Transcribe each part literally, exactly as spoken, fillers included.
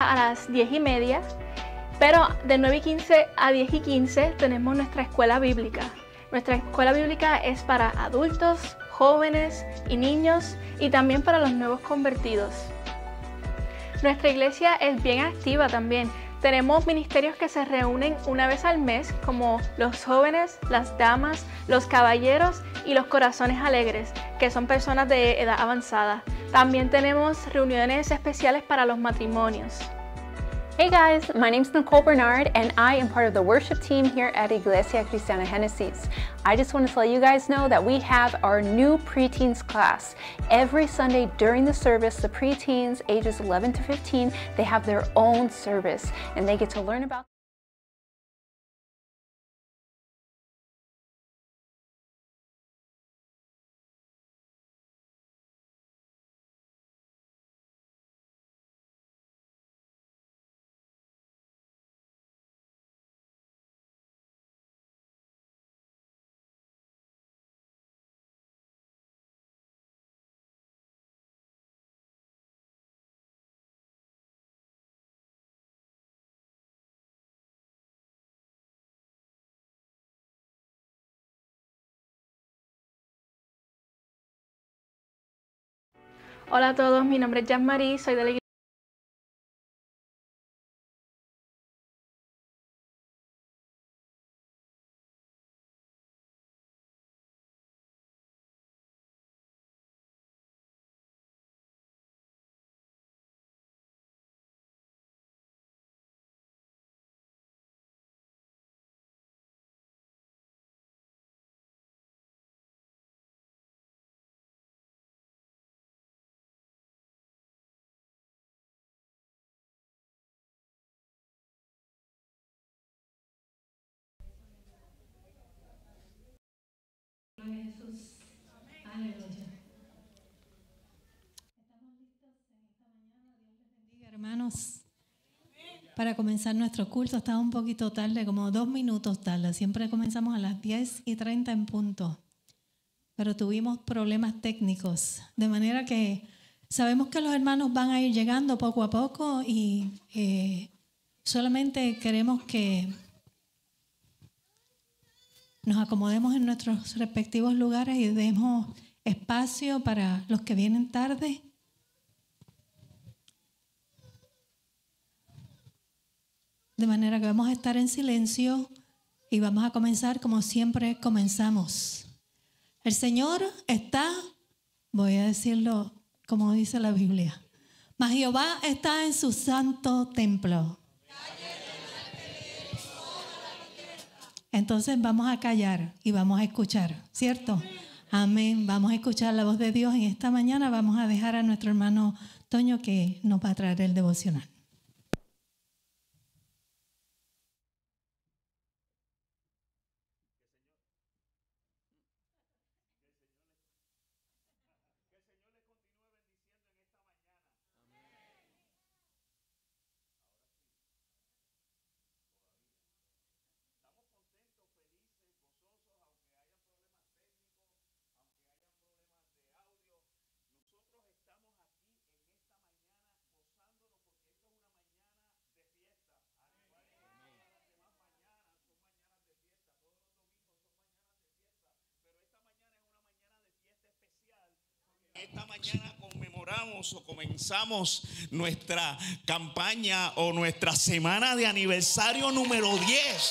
a las diez y media, pero de nueve y quince a diez y quince tenemos nuestra escuela bíblica. Nuestra escuela bíblica es para adultos, jóvenes y niños, y también para los nuevos convertidos. Nuestra iglesia es bien activa también. Tenemos ministerios que se reúnen una vez al mes, como los jóvenes, las damas, los caballeros y los corazones alegres, que son personas de edad avanzada. También tenemos reuniones especiales para los matrimonios. Hey guys, my name's Nicole Bernard and I am part of the worship team here at Iglesia Cristiana Genesis. I just want to let you guys know that we have our new preteens class. Every Sunday during the service, the preteens ages eleven to fifteen, they have their own service and they get to learn about Hola a todos, mi nombre es Jasmarie, soy de la iglesia. Jesús. Aleluya. Estamos listos en esta mañana. Dios les bendiga, hermanos. Para comenzar nuestro culto, estaba un poquito tarde, como dos minutos tarde. Siempre comenzamos a las diez y treinta en punto. Pero tuvimos problemas técnicos. De manera que sabemos que los hermanos van a ir llegando poco a poco y eh, solamente queremos que nos acomodemos en nuestros respectivos lugares y demos espacio para los que vienen tarde. De manera que vamos a estar en silencio y vamos a comenzar como siempre comenzamos. El Señor está, voy a decirlo como dice la Biblia, mas Jehová está en su santo templo. Entonces vamos a callar y vamos a escuchar, ¿cierto? Amén. Vamos a escuchar la voz de Dios en esta mañana. Vamos a dejar a nuestro hermano Toño que nos va a traer el devocional. Esta mañana conmemoramos o comenzamos nuestra campaña o nuestra semana de aniversario número diez.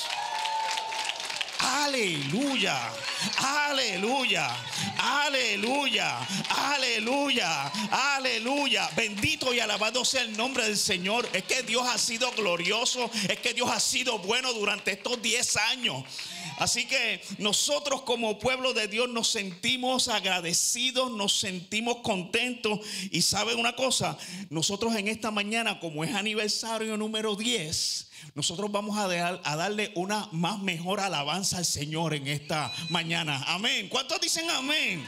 Aleluya, aleluya, aleluya, aleluya, aleluya. Bendito y alabado sea el nombre del Señor. Es que Dios ha sido glorioso, es que Dios ha sido bueno durante estos diez años. Así que nosotros como pueblo de Dios nos sentimos agradecidos, nos sentimos contentos. Y ¿saben una cosa? Nosotros en esta mañana, como es aniversario número diez, nosotros vamos a, dejar, a darle una más mejor alabanza al Señor en esta mañana. Amén. ¿Cuántos dicen amén?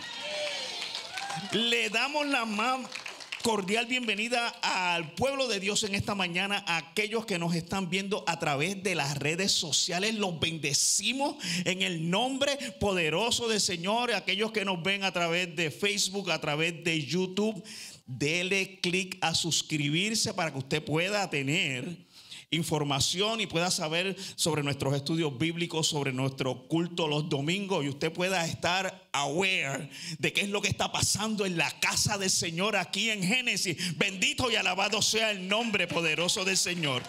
Le damos la más cordial bienvenida al pueblo de Dios en esta mañana, a aquellos que nos están viendo a través de las redes sociales. Los bendecimos en el nombre poderoso del Señor. Aquellos que nos ven a través de Facebook, a través de YouTube, dele clic a suscribirse para que usted pueda tener información y pueda saber sobre nuestros estudios bíblicos, sobre nuestro culto los domingos, y usted pueda estar aware de qué es lo que está pasando en la casa del Señor aquí en Génesis. Bendito y alabado sea el nombre poderoso del Señor.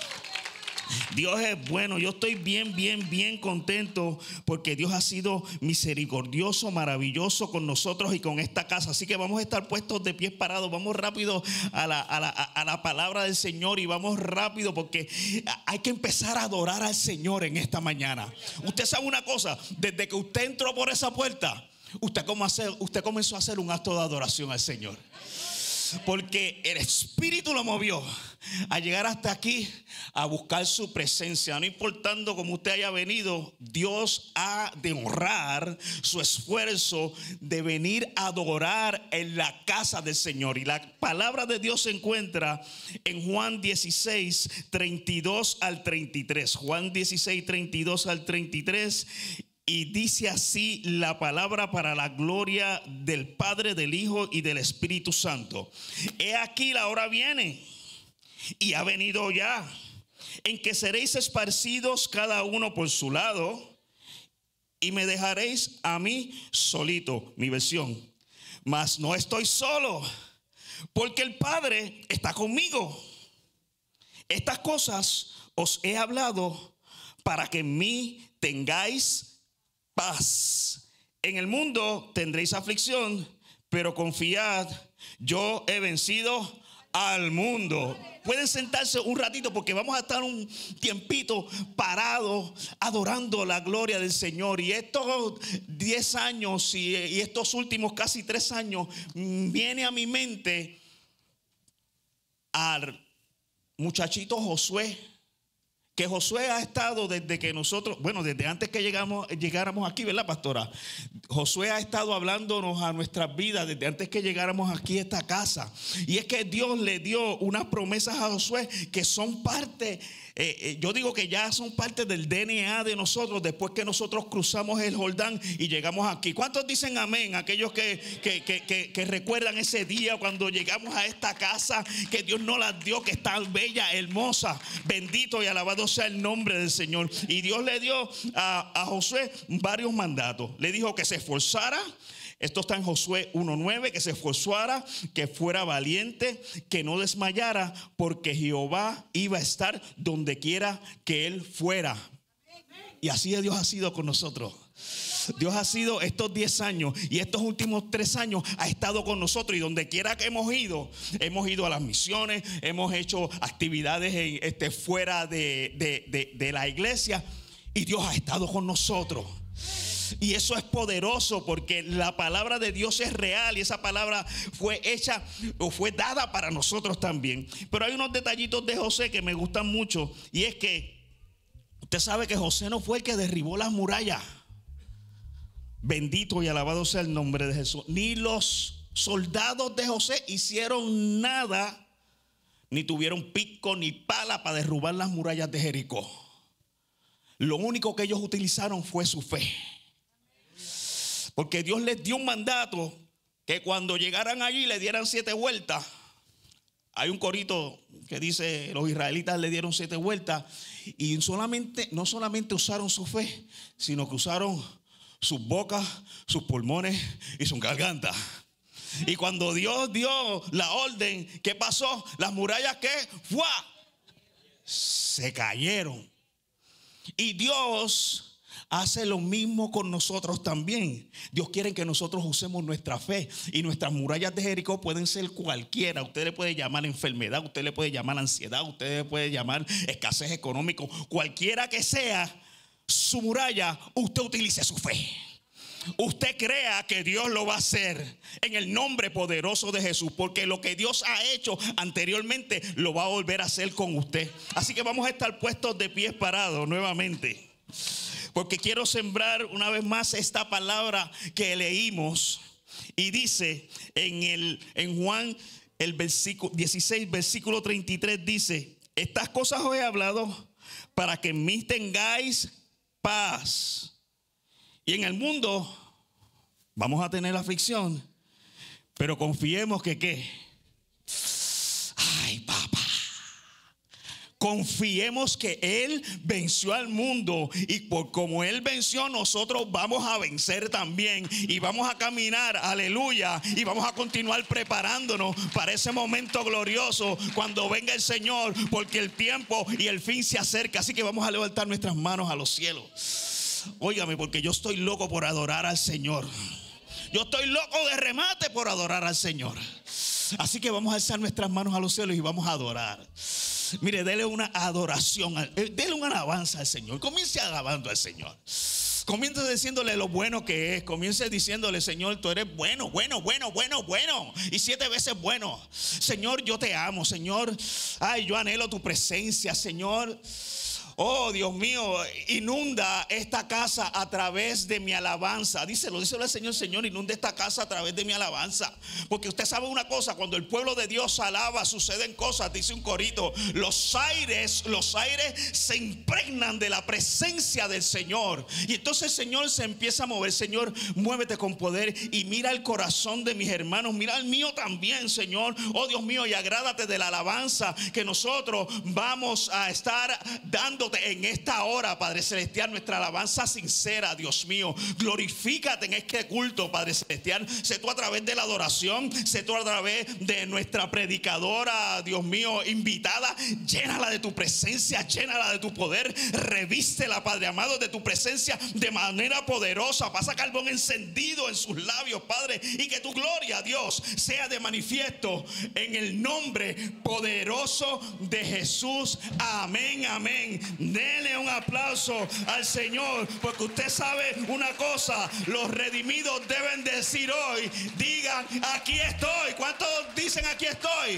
Dios es bueno. Yo estoy bien, bien, bien contento porque Dios ha sido misericordioso, maravilloso con nosotros y con esta casa. Así que vamos a estar puestos de pies parados. Vamos rápido a la, a la, a la palabra del Señor y vamos rápido porque hay que empezar a adorar al Señor en esta mañana. Usted sabe una cosa, desde que usted entró por esa puerta, usted, como hacer, usted comenzó a hacer un acto de adoración al Señor. Porque el Espíritu lo movió a llegar hasta aquí a buscar su presencia. No importando cómo usted haya venido, Dios ha de honrar su esfuerzo de venir a adorar en la casa del Señor. Y la palabra de Dios se encuentra en Juan dieciséis, treinta y dos al treinta y tres. Juan dieciséis, treinta y dos al treinta y tres. Y dice así la palabra para la gloria del Padre, del Hijo y del Espíritu Santo. He aquí la hora viene y ha venido ya, en que seréis esparcidos cada uno por su lado y me dejaréis a mí solito. Mi versión. Mas no estoy solo, porque el Padre está conmigo. Estas cosas os he hablado para que en mí tengáis paz. En el mundo tendréis aflicción, pero confiad, yo he vencido al mundo. Pueden sentarse un ratito porque vamos a estar un tiempito parados adorando la gloria del Señor. Y estos diez años y, y estos últimos casi tres años viene a mi mente al muchachito Josué. Que Josué ha estado desde que nosotros, bueno, desde antes que llegamos, llegáramos aquí, ¿verdad, pastora? Josué ha estado hablándonos a nuestras vidas desde antes que llegáramos aquí a esta casa. Y es que Dios le dio unas promesas a Josué que son parte, eh, eh, yo digo que ya son parte del D N A de nosotros después que nosotros cruzamos el Jordán y llegamos aquí. ¿Cuántos dicen amén? Aquellos que, que, que, que, que recuerdan ese día cuando llegamos a esta casa que Dios nos la dio, que está bella, hermosa, bendito y alabado sea el nombre del Señor. Y Dios le dio a, a Josué varios mandatos. Le dijo que se esforzara. Esto está en Josué uno nueve, que se esforzara, que fuera valiente, que no desmayara, porque Jehová iba a estar donde quiera que él fuera. Y así Dios ha sido con nosotros. Dios ha sido estos diez años y estos últimos tres años ha estado con nosotros, y donde quiera que hemos ido, hemos ido a las misiones, hemos hecho actividades en, este, fuera de, de, de, de la iglesia, y Dios ha estado con nosotros. Y eso es poderoso porque la palabra de Dios es real y esa palabra fue hecha o fue dada para nosotros también. Pero hay unos detallitos de José que me gustan mucho, y es que usted sabe que José no fue el que derribó las murallas. Bendito y alabado sea el nombre de Jesús. Ni los soldados de José hicieron nada, ni tuvieron pico ni pala para derrubar las murallas de Jericó. Lo único que ellos utilizaron fue su fe. Porque Dios les dio un mandato que cuando llegaran allí le dieran siete vueltas. Hay un corito que dice: los israelitas le dieron siete vueltas, y solamente, no solamente usaron su fe, sino que usaron sus bocas, sus pulmones y su garganta. Y cuando Dios dio la orden, ¿qué pasó? Las murallas, ¿qué? ¡Fua! Se cayeron. Y Dios hace lo mismo con nosotros también. Dios quiere que nosotros usemos nuestra fe. Y nuestras murallas de Jericó pueden ser cualquiera. Usted le puede llamar enfermedad, usted le puede llamar ansiedad, usted le puede llamar escasez económica. Cualquiera que sea su muralla, usted utilice su fe. Usted crea que Dios lo va a hacer en el nombre poderoso de Jesús, porque lo que Dios ha hecho anteriormente lo va a volver a hacer con usted. Así que vamos a estar puestos de pies parados nuevamente, porque quiero sembrar una vez más esta palabra que leímos. Y dice en, el, en Juan el versículo dieciséis, versículo treinta y tres, dice: estas cosas os he hablado para que en mí tengáis paz. Y en el mundo vamos a tener aflicción, pero confiemos que ¿qué? Confiemos que Él venció al mundo y por como Él venció, nosotros vamos a vencer también y vamos a caminar, aleluya, y vamos a continuar preparándonos para ese momento glorioso cuando venga el Señor, porque el tiempo y el fin se acerca. Así que vamos a levantar nuestras manos a los cielos. Óigame, porque yo estoy loco por adorar al Señor. Yo estoy loco de remate por adorar al Señor. Así que vamos a alzar nuestras manos a los cielos y vamos a adorar. Mire, dele una adoración, dele una alabanza al Señor. Comience alabando al Señor. Comience diciéndole lo bueno que es. Comience diciéndole: Señor, tú eres bueno, bueno, bueno, bueno, bueno. Y siete veces bueno. Señor, yo te amo, Señor. Ay, yo anhelo tu presencia, Señor. Oh, Dios mío, inunda esta casa a través de mi alabanza. Díselo, díselo al Señor: Señor, inunda esta casa a través de mi alabanza. Porque usted sabe una cosa, cuando el pueblo de Dios alaba, suceden cosas. Dice un corito: los aires, los aires se impregnan de la presencia del Señor. Y entonces el Señor se empieza a mover. Señor, muévete con poder y mira el corazón de mis hermanos. Mira el mío también, Señor. Oh, Dios mío, y agrádate de la alabanza que nosotros vamos a estar dando en esta hora, Padre Celestial. Nuestra alabanza sincera, Dios mío. Glorifícate en este culto, Padre Celestial. Sé tú a través de la adoración, sé tú a través de nuestra predicadora, Dios mío, invitada. Llénala de tu presencia, llénala de tu poder. Revístela, Padre amado, de tu presencia de manera poderosa. Pasa carbón encendido en sus labios, Padre, y que tu gloria, Dios, sea de manifiesto en el nombre poderoso de Jesús. Amén, amén. Dele un aplauso al Señor, porque usted sabe una cosa: los redimidos deben decir hoy, digan: aquí estoy. ¿Cuántos dicen aquí estoy?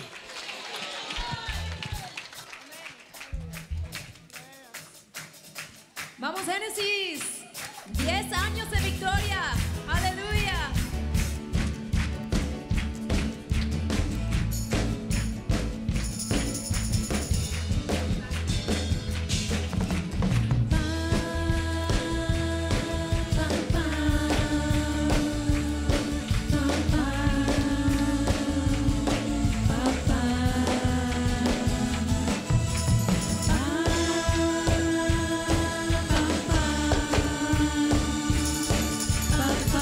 Vamos, Génesis. Diez años de victoria. Aleluya. Bye.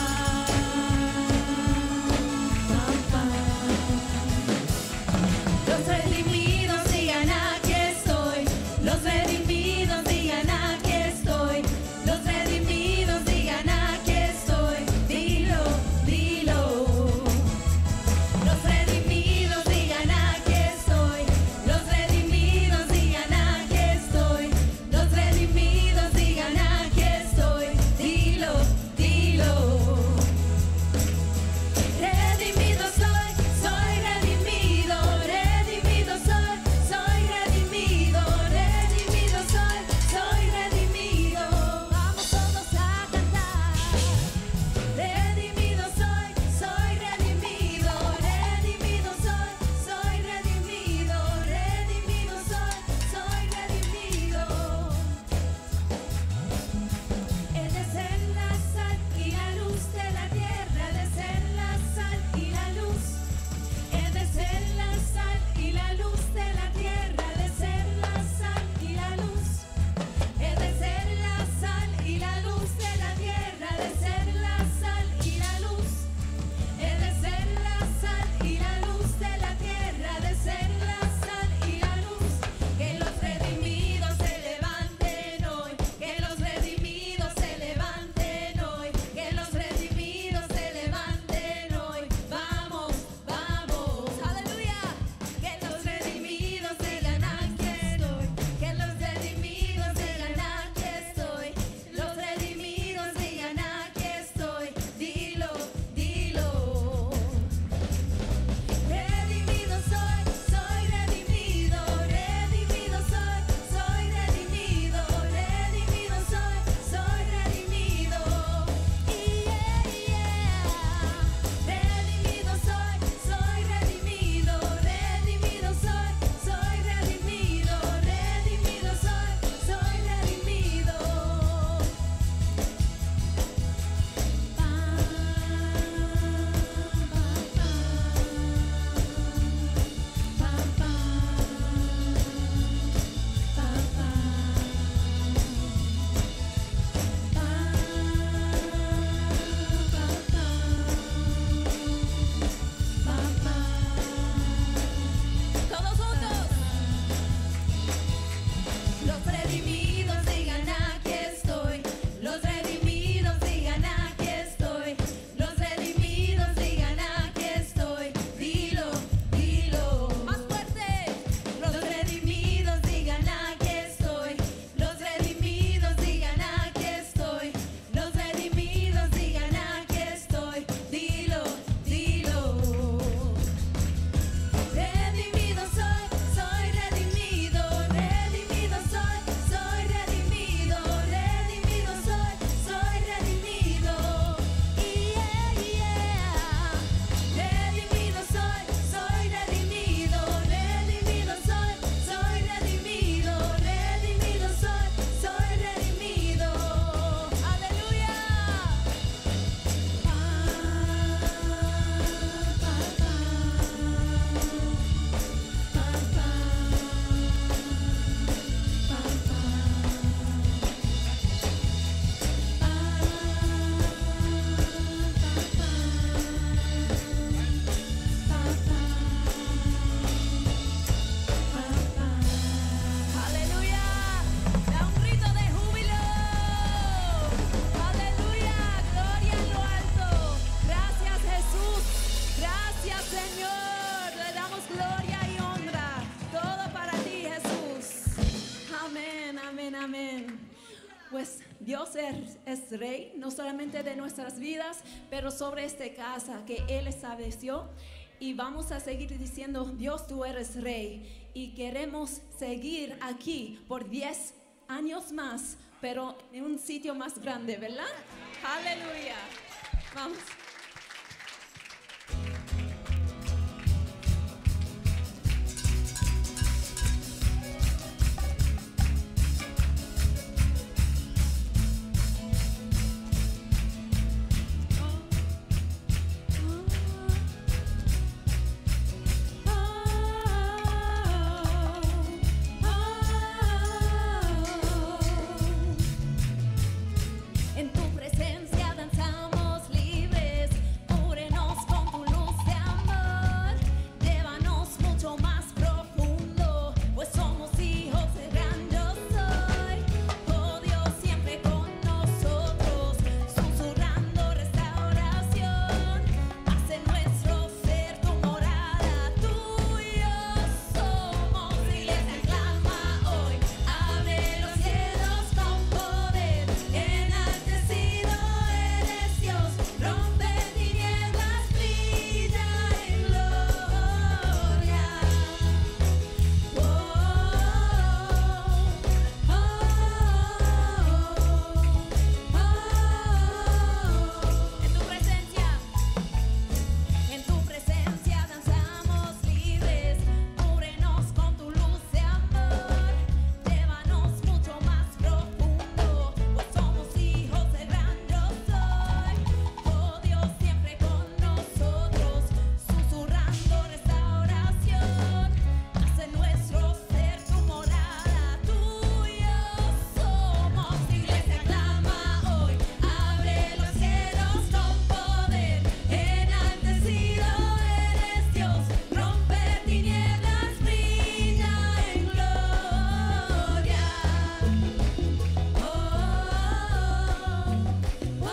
Amén. Pues Dios es, es rey, no solamente de nuestras vidas, pero sobre esta casa que Él estableció. Y vamos a seguir diciendo, Dios, tú eres rey. Y queremos seguir aquí por diez años más, pero en un sitio más grande, ¿verdad? Aleluya. Vamos. En tu presencia danzamos libres, cúbrenos con tu luz de amor, llévanos mucho más profundo, pues somos hijos de gran yo soy. Oh Dios, siempre con nosotros, susurrando restauración, hace nuestro ser tu morada, tú y yo somos iglesia, clama hoy, abre los cielos con poder, enaltecido eres Dios, rompe tinieblas, brilla en gloria. Oh, oh, oh, oh. En tu presencia, en tu presencia danzamos libres, cúbrenos con tu luz de amor, llévanos mucho más profundo, pues somos hijos del gran yo soy. Oh Dios, siempre con nosotros, susurrando restauración, hace nuestro ser tu morada, tú y yo somos iglesia, clama hoy, abre los cielos con poder, enaltecido eres Dios, rompe tinieblas, brilla en gloria. Oh, oh,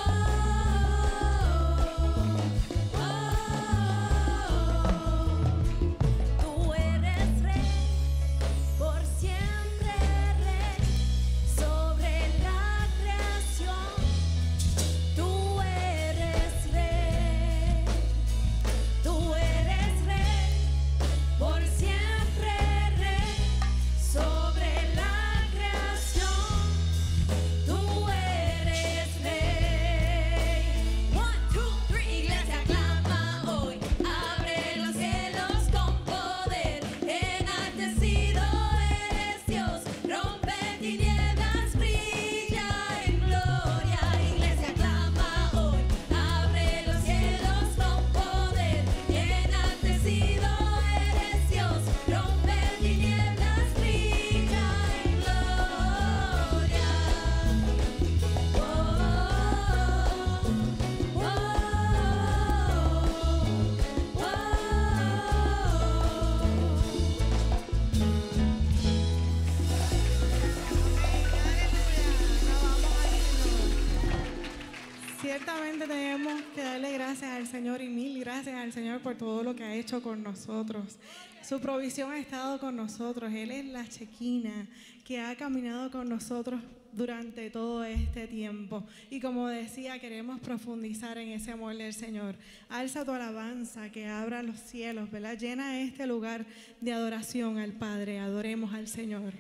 oh, tú eres rey, por siempre rey, sobre la creación. Tú eres rey, tú eres rey, por siempre rey, sobre la creación. Tú eres rey. One, two, three, iglesia, clama hoy, abre los cielos con poder, enaltecido eres Dios, rompe tinieblas, brilla en gloria. Iglesia, clama hoy, abre los cielos con poder, enaltecido eres Dios, rompe tinieblas, brilla en gloria. Oh, oh, Ciertamente tenemos que darle gracias al Señor y mil gracias al Señor por todo lo que ha hecho con nosotros. Su provisión ha estado con nosotros. Él es la Chequina que ha caminado con nosotros durante todo este tiempo. Y como decía, queremos profundizar en ese amor del Señor. Alza tu alabanza que abra los cielos, ¿verdad? Llena este lugar de adoración al Padre. Adoremos al Señor.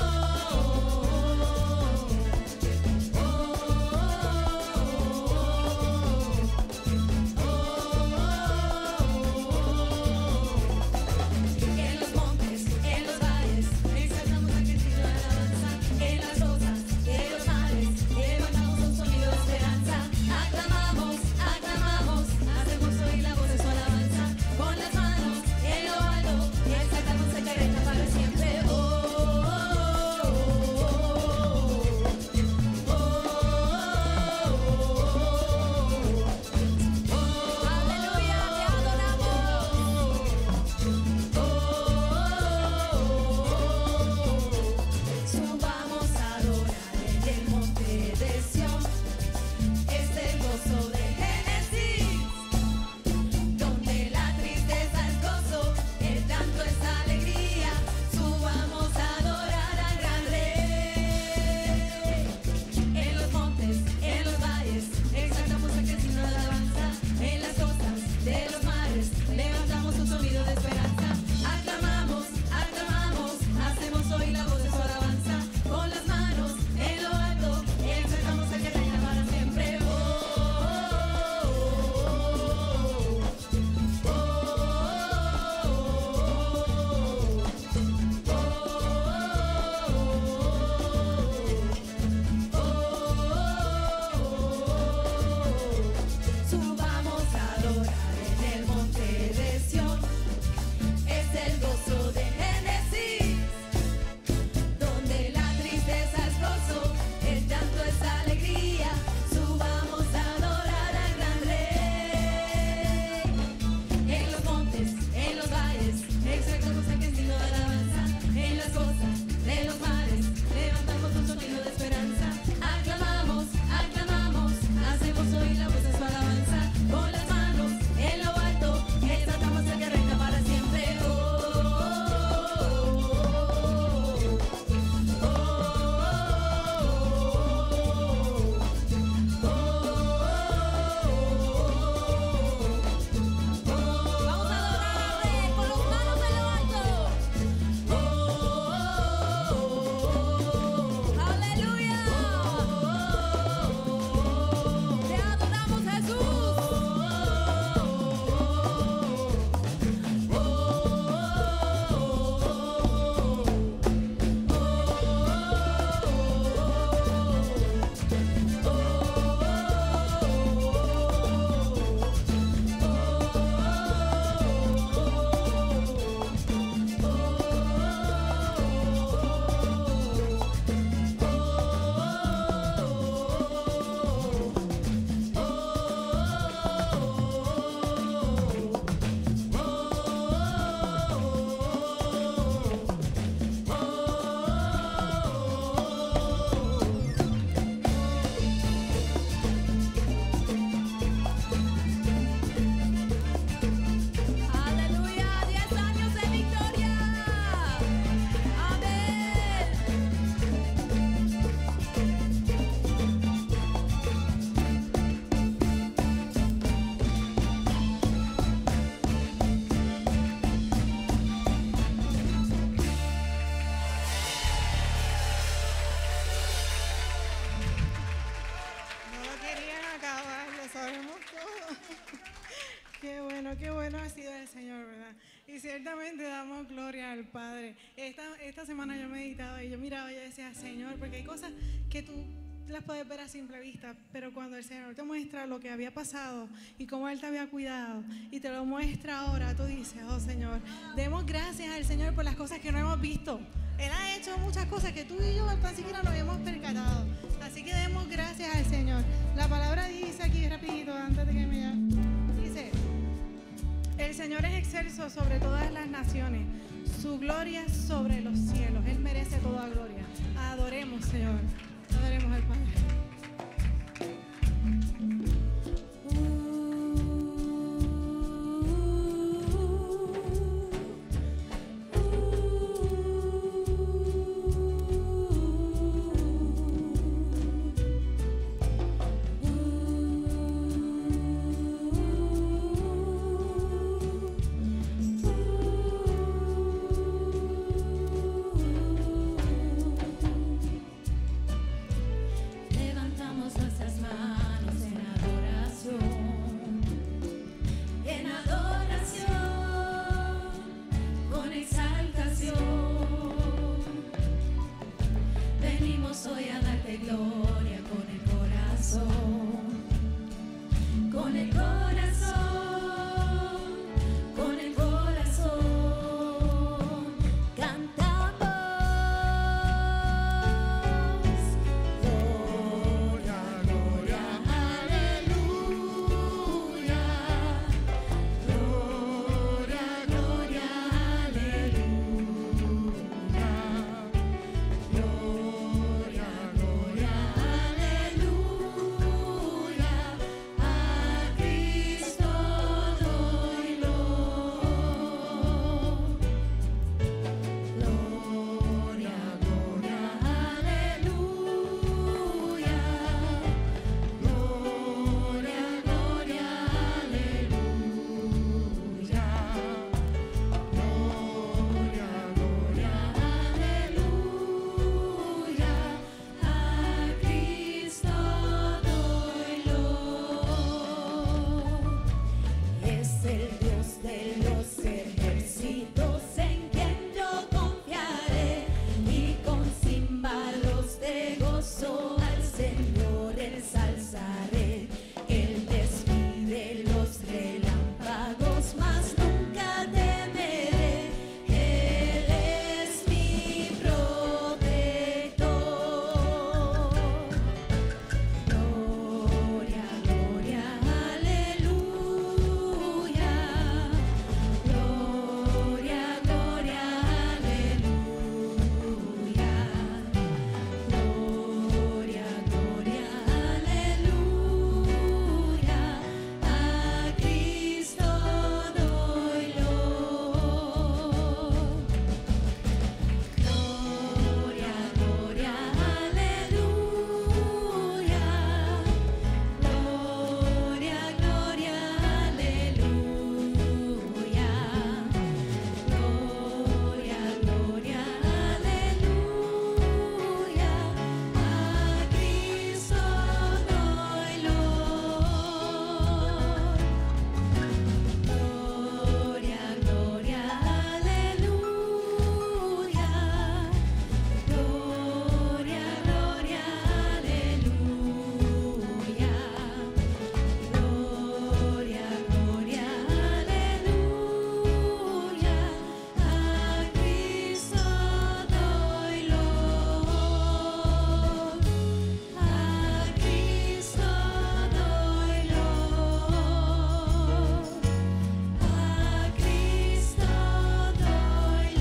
oh, oh, oh. Pero qué bueno ha sido el Señor, ¿verdad? Y ciertamente damos gloria al Padre. Esta, esta semana yo meditaba y yo miraba y yo decía, Señor, porque hay cosas que tú las puedes ver a simple vista, pero cuando el Señor te muestra lo que había pasado y cómo Él te había cuidado y te lo muestra ahora, tú dices, oh Señor, demos gracias al Señor por las cosas que no hemos visto. Él ha hecho muchas cosas que tú y yo tan siquiera no habíamos percatado. Así que demos gracias al Señor. La palabra dice aquí rapidito, antes de que me llame. Dice, el Señor es excelso sobre todas las naciones, su gloria sobre los cielos. Él merece toda gloria. Adoremos, Señor. Adoremos al Padre. Levantamos nuestras manos en adoración, en adoración, con exaltación. Venimos hoy a darte gloria con el corazón, con el corazón, con el corazón. Cantamos. Es el Dios de los ejércitos en quien yo confiaré, y con címbalos de gozo al Señor ensalzaré. Él despide los relámpagos, mas nunca temeré. Él es mi protector. Gloria, gloria, aleluya. Gloria, gloria, aleluya. Gloria, gloria, aleluya. A Cristo doy loor. Gloria, gloria, aleluya. Gloria, gloria, aleluya. Gloria, gloria, aleluya. A Cristo doy loor. Gloria, gloria, aleluya. Gloria, gloria, aleluya. Gloria, gloria, aleluya. A Cristo doy loor. A Cristo doy loor. A Cristo doy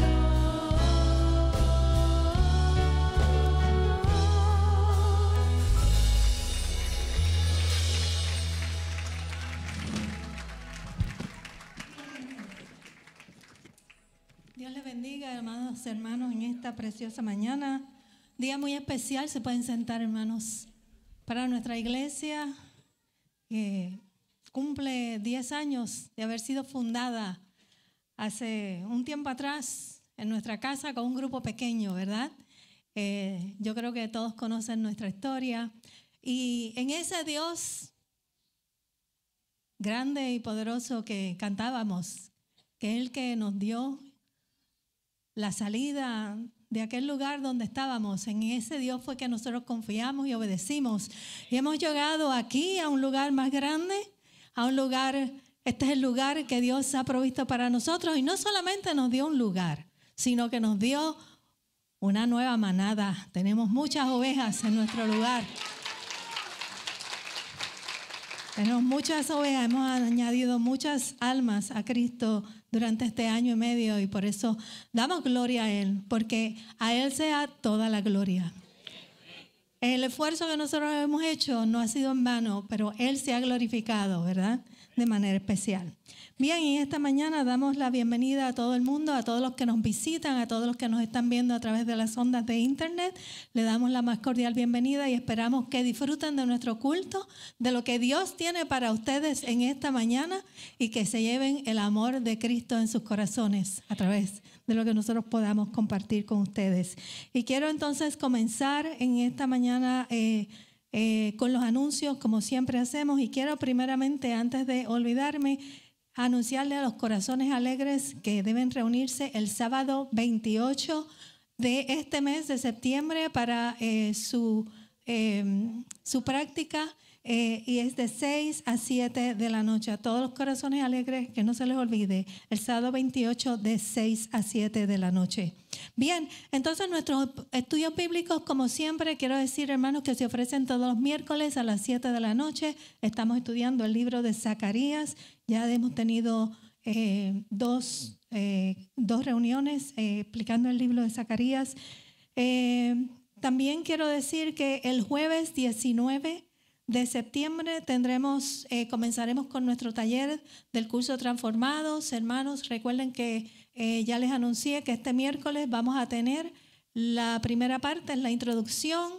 Dios les bendiga, hermanos, hermanos, en esta preciosa mañana. Día muy especial, se pueden sentar, hermanos, para nuestra iglesia, que cumple diez años de haber sido fundada hace un tiempo atrás en nuestra casa con un grupo pequeño, ¿verdad? Eh, yo creo que todos conocen nuestra historia. Y en ese Dios grande y poderoso que cantábamos, que es el que nos dio la salida de aquel lugar donde estábamos. En ese Dios fue que nosotros confiamos y obedecimos. Y hemos llegado aquí a un lugar más grande, a un lugar, este es el lugar que Dios ha provisto para nosotros. Y no solamente nos dio un lugar, sino que nos dio una nueva manada. Tenemos muchas ovejas en nuestro lugar. Tenemos muchas ovejas, hemos añadido muchas almas a Cristo durante este año y medio y por eso damos gloria a Él, porque a Él sea toda la gloria. El esfuerzo que nosotros hemos hecho no ha sido en vano, pero Él se ha glorificado, ¿verdad? De manera especial. Bien, y esta mañana damos la bienvenida a todo el mundo, a todos los que nos visitan, a todos los que nos están viendo a través de las ondas de internet. Le damos la más cordial bienvenida y esperamos que disfruten de nuestro culto, de lo que Dios tiene para ustedes en esta mañana y que se lleven el amor de Cristo en sus corazones a través de lo que nosotros podamos compartir con ustedes. Y quiero entonces comenzar en esta mañana eh, eh, con los anuncios, como siempre hacemos, y quiero primeramente, antes de olvidarme, anunciarle a los corazones alegres que deben reunirse el sábado veintiocho de este mes de septiembre para eh, su, eh, su práctica eh, y es de seis a siete de la noche. A todos los corazones alegres, que no se les olvide, el sábado veintiocho de seis a siete de la noche. Bien, entonces nuestros estudios bíblicos, como siempre, quiero decir, hermanos, que se ofrecen todos los miércoles a las siete de la noche. Estamos estudiando el libro de Zacarías. Ya hemos tenido eh, dos, eh, dos reuniones eh, explicando el libro de Zacarías. Eh, también quiero decir que el jueves diecinueve de septiembre tendremos, eh, comenzaremos con nuestro taller del curso Transformados. Hermanos, recuerden que eh, ya les anuncié que este miércoles vamos a tener la primera parte, es la introducción.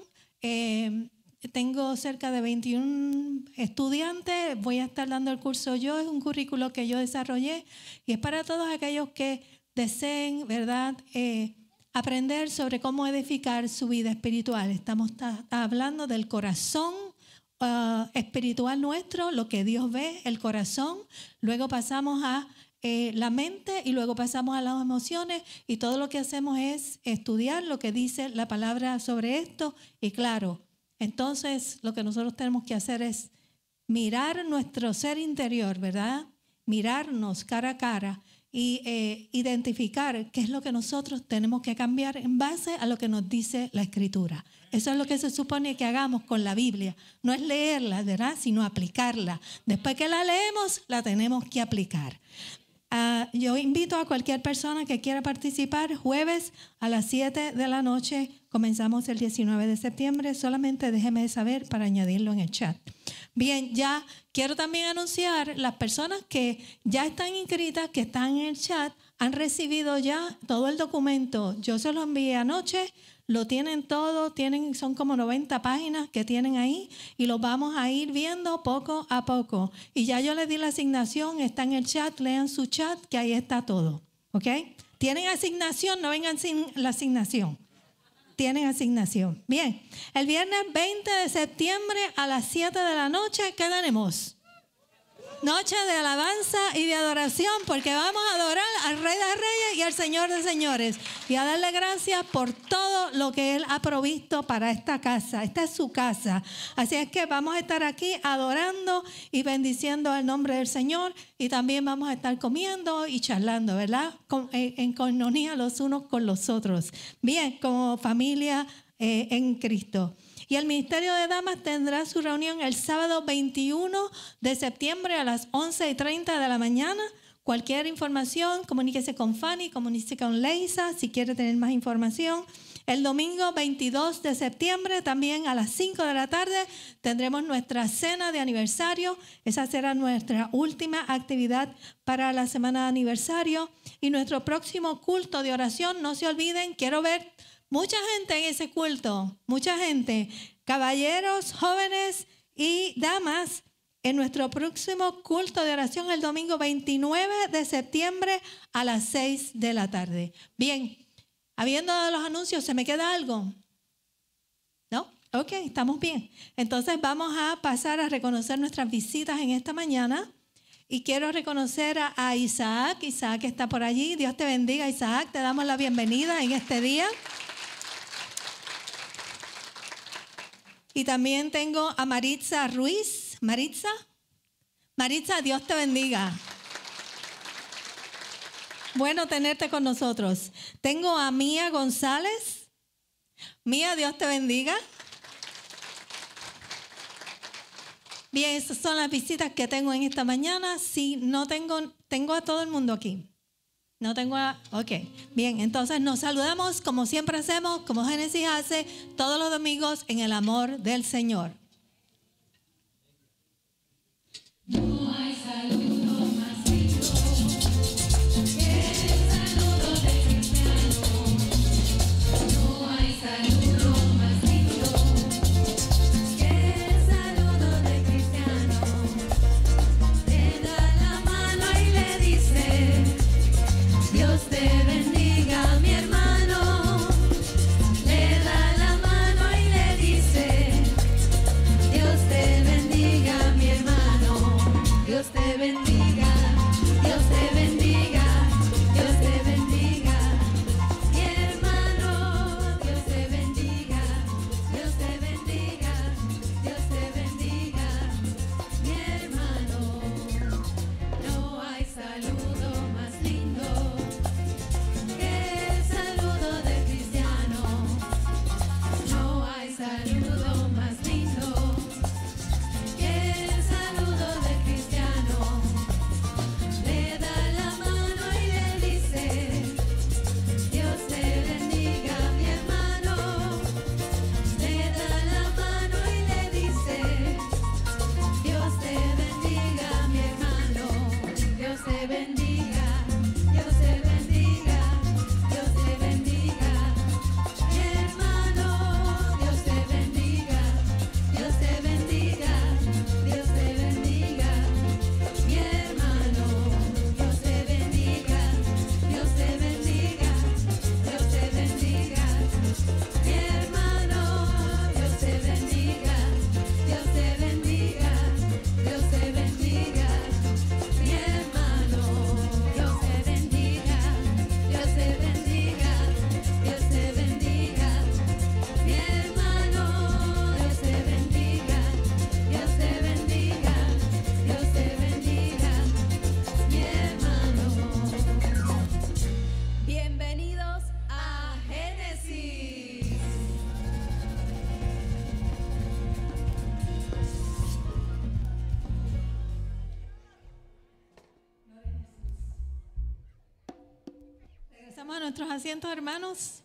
Eh, tengo cerca de veintiún estudiantes, voy a estar dando el curso yo, es un currículo que yo desarrollé y es para todos aquellos que deseen, ¿verdad?, eh, aprender sobre cómo edificar su vida espiritual. Estamos ta- hablando del corazón Uh, espiritual nuestro, lo que Dios ve, el corazón, luego pasamos a eh, la mente y luego pasamos a las emociones y todo lo que hacemos es estudiar lo que dice la palabra sobre esto y claro, entonces lo que nosotros tenemos que hacer es mirar nuestro ser interior, ¿verdad? Mirarnos cara a cara y eh, identificar qué es lo que nosotros tenemos que cambiar en base a lo que nos dice la Escritura. Eso es lo que se supone que hagamos con la Biblia. No es leerla, ¿verdad?, sino aplicarla. Después que la leemos, la tenemos que aplicar. Uh, yo invito a cualquier persona que quiera participar. Jueves a las siete de la noche, comenzamos el diecinueve de septiembre. Solamente déjeme saber para añadirlo en el chat. Bien, ya quiero también anunciar las personas que ya están inscritas, que están en el chat, han recibido ya todo el documento. Yo se lo envié anoche. Lo tienen todo, tienen, son como noventa páginas que tienen ahí y los vamos a ir viendo poco a poco. Y ya yo les di la asignación, está en el chat, lean su chat, que ahí está todo. ¿Ok? ¿Tienen asignación? No vengan sin la asignación. Tienen asignación. Bien, el viernes veinte de septiembre a las siete de la noche, ¿qué tenemos? Noche de alabanza y de adoración, porque vamos a adorar al Rey de Reyes y al Señor de Señores y a darle gracias por todo lo que Él ha provisto para esta casa. Esta es su casa. Así es que vamos a estar aquí adorando y bendiciendo el nombre del Señor y también vamos a estar comiendo y charlando, ¿verdad? Con, en, en coinonía los unos con los otros. Bien, como familia eh, en Cristo. Y el Ministerio de Damas tendrá su reunión el sábado veintiuno de septiembre a las once y treinta de la mañana. Cualquier información, comuníquese con Fanny, comuníquese con Leisa si quiere tener más información. El domingo veintidós de septiembre, también a las cinco de la tarde, tendremos nuestra cena de aniversario. Esa será nuestra última actividad para la semana de aniversario. Y nuestro próximo culto de oración, no se olviden, quiero ver mucha gente en ese culto, mucha gente, caballeros, jóvenes y damas, en nuestro próximo culto de oración el domingo veintinueve de septiembre a las seis de la tarde. Bien, habiendo dado los anuncios, ¿se me queda algo? ¿No? Ok, estamos bien. Entonces vamos a pasar a reconocer nuestras visitas en esta mañana Y quiero reconocer a, a Isaac. Isaac está por allí. Dios te bendiga, Isaac. Te damos la bienvenida en este día. Y también tengo a Maritza Ruiz. Maritza. Maritza, Dios te bendiga. Bueno tenerte con nosotros. Tengo a Mía González. Mía, Dios te bendiga. Bien, esas son las visitas que tengo en esta mañana. Sí, no tengo, tengo a todo el mundo aquí. No tengo a... Ok, bien, entonces nos saludamos como siempre hacemos, como Génesis hace todos los domingos en el amor del Señor. No hay saludo más lindo que el saludo del cristiano. No hay saludo más lindo que el saludo del cristiano. Le da la mano y le dice: Dios te bendiga, mi hermano. Le da la mano y le dice: Dios te bendiga, mi hermano. Dios te bendiga, Dios te bendiga, Dios te bendiga, mi hermano. Dios te bendiga, Dios te bendiga, Dios te bendiga, mi hermano. No hay saludo más lindo que el saludo del cristiano. No hay saludo más lindo que el saludo del cristiano. Le da la mano y le dice: Dios te bendiga, mi hermano. Le da la mano y le dice: Dios te bendiga, mi hermano. Dios te bendiga, Dios te bendiga, Dios te bendiga, mi hermano. Dios te bendiga, Dios te bendiga, Dios te bendiga, mi hermano. Dios te bendiga, Dios te bendiga, Dios te bendiga, mi hermano. Dios te bendiga, Dios te bendiga, Dios te bendiga, mi hermano. Dios te bendiga, Dios te bendiga, Dios te bendiga, mi hermano. Dios te bendiga, Dios te bendiga, Dios te bendiga, mi hermano. Bienvenidos a Génesis. Regresamos a nuestros asientos, hermanos.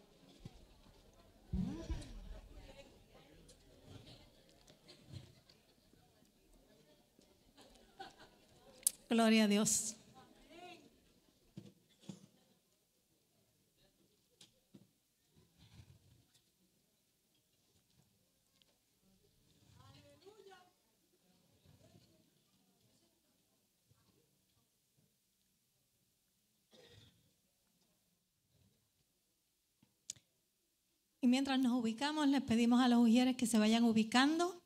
Gloria a Dios. Y mientras nos ubicamos, les pedimos a los ujieres que se vayan ubicando.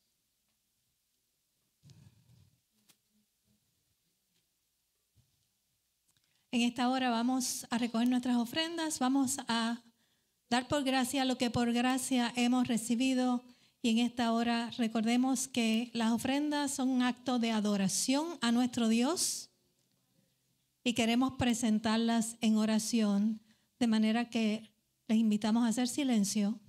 En esta hora vamos a recoger nuestras ofrendas, vamos a dar por gracia lo que por gracia hemos recibido. Y en esta hora recordemos que las ofrendas son un acto de adoración a nuestro Dios y queremos presentarlas en oración, de manera que les invitamos a hacer silencio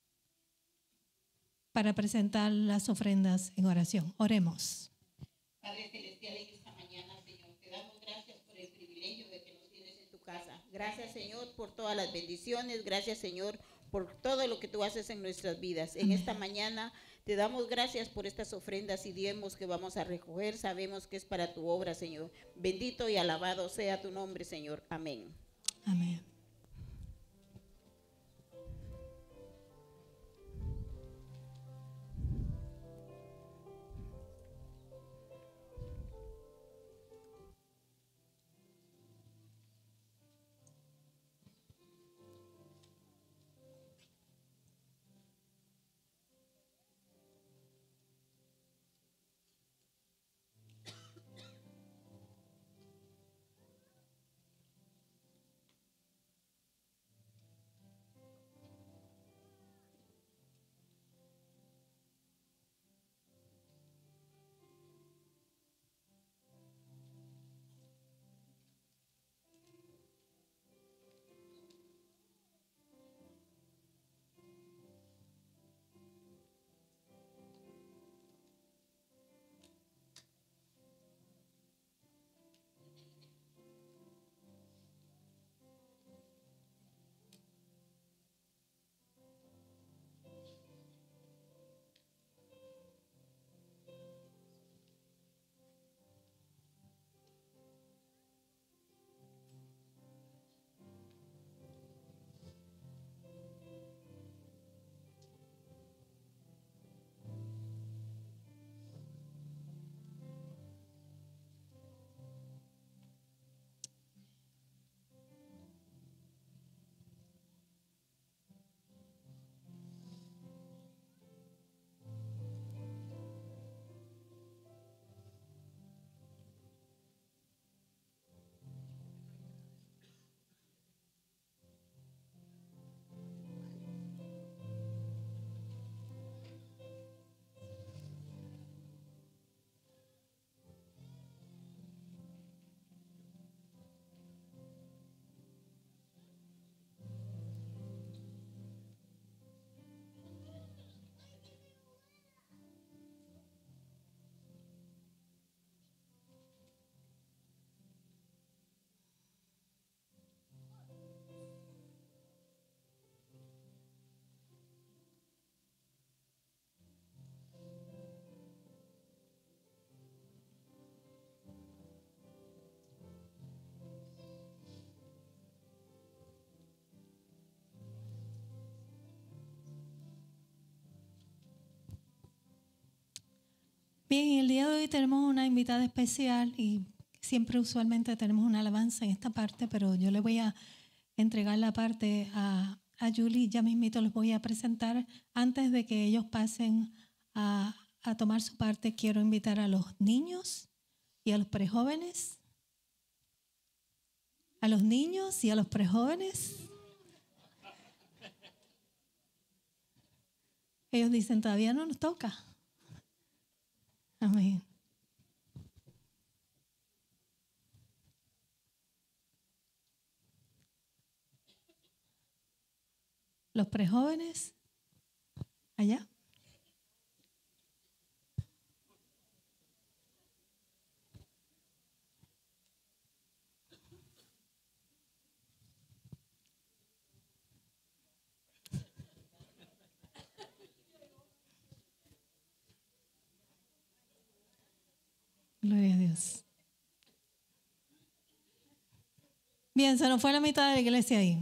para presentar las ofrendas en oración. Oremos. Padre Celestial, en esta mañana, Señor, te damos gracias por el privilegio de que nos tienes en tu casa. Gracias, Señor, por todas las bendiciones. Gracias, Señor, por todo lo que tú haces en nuestras vidas. En esta mañana te damos gracias por estas ofrendas y diezmos que vamos a recoger. Sabemos que es para tu obra, Señor. Bendito y alabado sea tu nombre, Señor. Amén. Amén. Bien, el día de hoy tenemos una invitada especial y siempre usualmente tenemos una alabanza en esta parte, pero yo le voy a entregar la parte a, a Julie. Ya mismito los voy a presentar. Antes de que ellos pasen a, a tomar su parte, quiero invitar a los niños y a los prejóvenes. A los niños y a los prejóvenes. Ellos dicen, todavía no nos toca. Amén. Los prejóvenes, allá. Gloria a Dios. Bien, se nos fue la mitad de la iglesia ahí.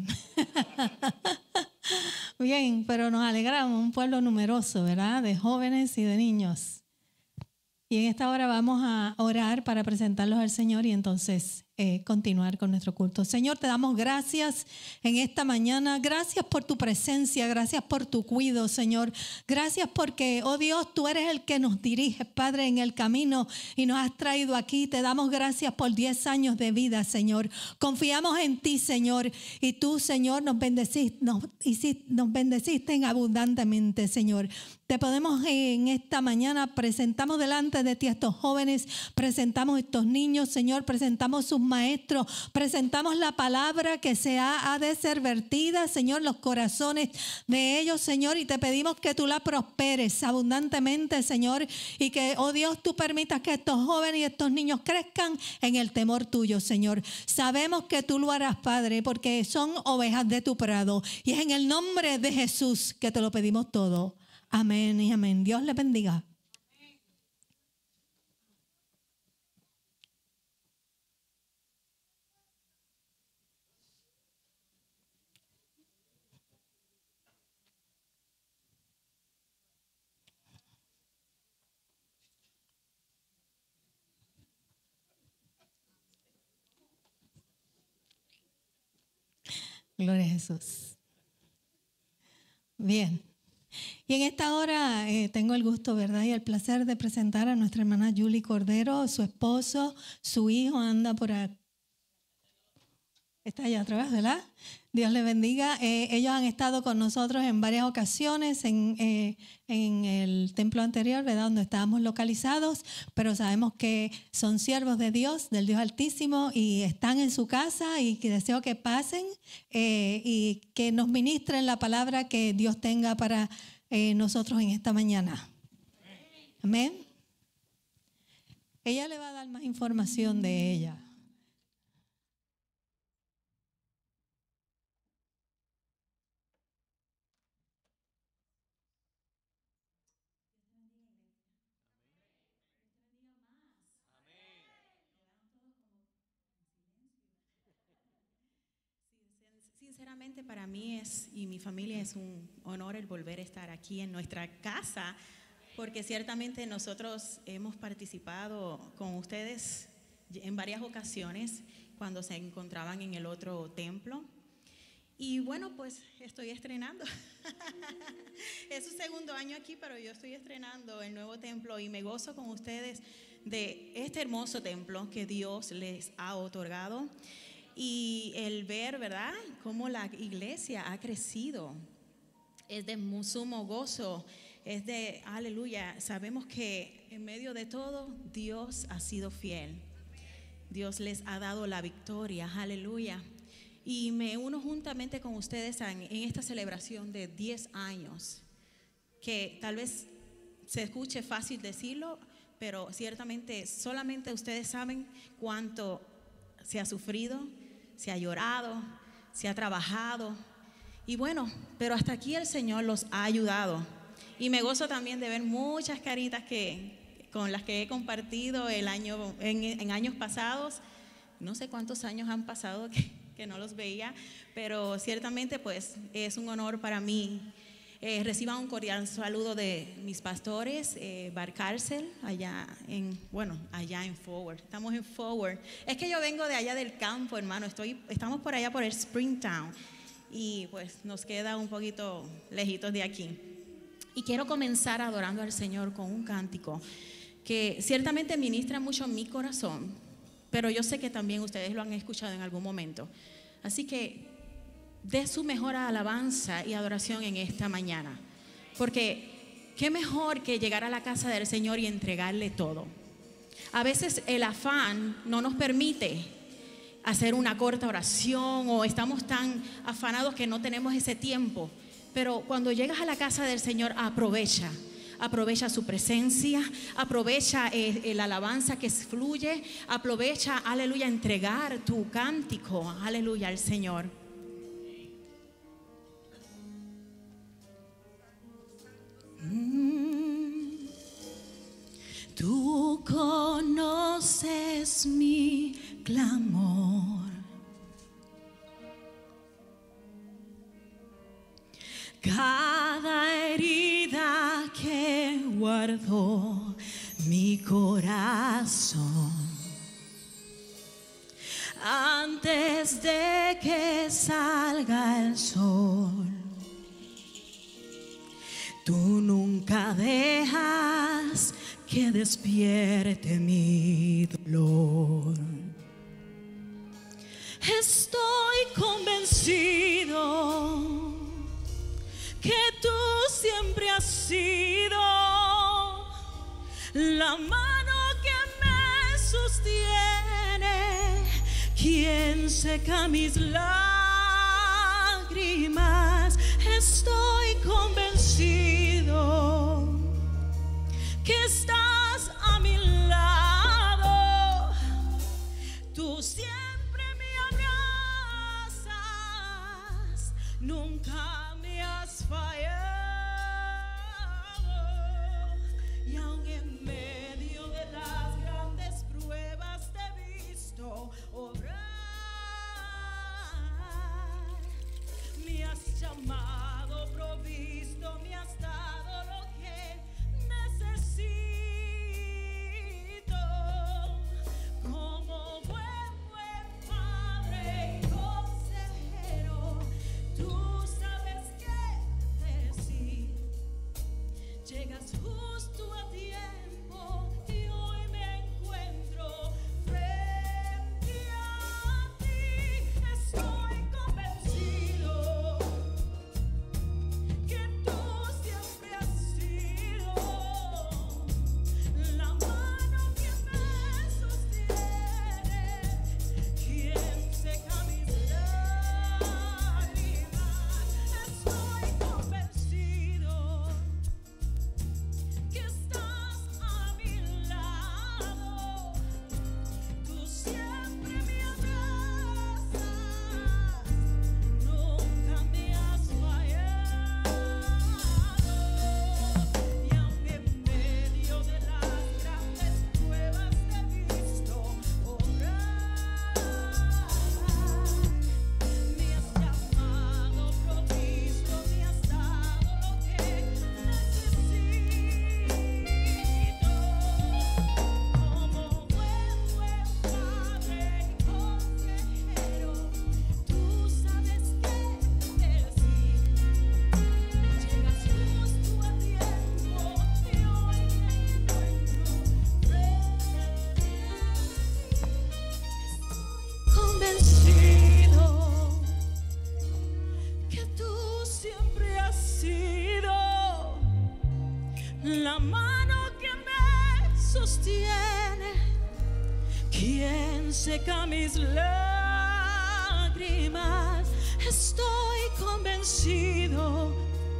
Bien, pero nos alegramos, un pueblo numeroso, ¿verdad? De jóvenes y de niños. Y en esta hora vamos a orar para presentarlos al Señor y entonces eh, continuar con nuestro culto. Señor, te damos gracias en esta mañana. Gracias por tu presencia, gracias por tu cuidado, Señor. Gracias porque, oh Dios, tú eres el que nos dirige, Padre, en el camino y nos has traído aquí. Te damos gracias por diez años de vida, Señor. Confiamos en ti, Señor, y tú, Señor, nos bendeciste, nos, hiciste, nos bendeciste en abundantemente, Señor. Te podemos en esta mañana, presentamos delante de ti a estos jóvenes, presentamos a estos niños, Señor, presentamos sus maestros, presentamos la palabra que se ha, ha de ser vertida, Señor, los corazones de ellos, Señor, y te pedimos que tú la prosperes abundantemente, Señor, y que, oh Dios, tú permitas que estos jóvenes y estos niños crezcan en el temor tuyo, Señor. Sabemos que tú lo harás, Padre, porque son ovejas de tu prado, y es en el nombre de Jesús que te lo pedimos todo. Amén y amén. Dios les bendiga. Gloria a Jesús. Bien. Y en esta hora eh, tengo el gusto, ¿verdad? Y el placer de presentar a nuestra hermana Julie Cordero, su esposo, su hijo anda por acá. Está allá atrás, ¿verdad? Dios les bendiga. Eh, ellos han estado con nosotros en varias ocasiones en, eh, en el templo anterior, ¿verdad? Donde estábamos localizados, pero sabemos que son siervos de Dios, del Dios Altísimo, y están en su casa y que deseo que pasen eh, y que nos ministren la palabra que Dios tenga para eh, nosotros en esta mañana. Amén. Ella le va a dar más información de ella. Sinceramente para mí es y mi familia es un honor el volver a estar aquí en nuestra casa, porque ciertamente nosotros hemos participado con ustedes en varias ocasiones cuando se encontraban en el otro templo. Y bueno, pues estoy estrenando. Es su segundo año aquí, pero yo estoy estrenando el nuevo templo y me gozo con ustedes de este hermoso templo que Dios les ha otorgado. Y el ver, ¿verdad?, cómo la iglesia ha crecido es de sumo gozo, es de aleluya. Sabemos que en medio de todo Dios ha sido fiel. Dios les ha dado la victoria, aleluya. Y me uno juntamente con ustedes en, en esta celebración de diez años, que tal vez se escuche fácil decirlo, pero ciertamente solamente ustedes saben cuánto se ha sufrido, se ha llorado, se ha trabajado. Y bueno, pero hasta aquí el Señor los ha ayudado. Y me gozo también de ver muchas caritas que, con las que he compartido el año, en, en años pasados. No sé cuántos años han pasado que, que no los veía, pero ciertamente pues es un honor para mí Eh, reciban un cordial saludo de mis pastores, eh, Barcárcel, allá en, bueno, allá en Forward. Estamos en Forward. Es que yo vengo de allá del campo, hermano. Estoy, estamos por allá por el Springtown y pues nos queda un poquito lejitos de aquí. Y quiero comenzar adorando al Señor con un cántico que ciertamente ministra mucho en mi corazón, pero yo sé que también ustedes lo han escuchado en algún momento. Así que dé su mejor alabanza y adoración en esta mañana, porque qué mejor que llegar a la casa del Señor y entregarle todo. A veces el afán no nos permite hacer una corta oración o estamos tan afanados que no tenemos ese tiempo, pero cuando llegas a la casa del Señor, aprovecha. Aprovecha su presencia, aprovecha eh, la alabanza que fluye, aprovecha, aleluya, entregar tu cántico, aleluya, al Señor. Mm. Tú conoces mi clamor, cada herida que guardó mi corazón antes de que salga el sol. Tú nunca dejas que despierte mi dolor. Estoy convencido que tú siempre has sido la mano que me sostiene, quien seca mis lágrimas. Estoy convencido que estás a mi lado, tú siempre me abrazas, nunca me has fallado, y aun en medio de las grandes pruebas te he visto obrar. Me has llamado, provisto, me has dado lo que necesito. Como buen, buen padre y consejero, tú sabes qué decir. Llegas justo a tiempo y hoy me encuentro frente a ti. Estoy convencido que tú siempre has sido la mano que me sostiene, quien seca mis lágrimas. Estoy convencido que estás a mi lado, tú siempre me abrazas, nunca me has fallado, y aun en medio de las grandes pruebas te he visto obrar. Me has llamado, provisto, me has dado lo que necesito. Como buen, buen padre y consejero, tú sabes qué decir. Llegas justo a tiempo y hoy me encuentro frente a ti. Convencido que tú siempre has sido la mano que me sostiene, quien seca mis lágrimas. Estoy convencido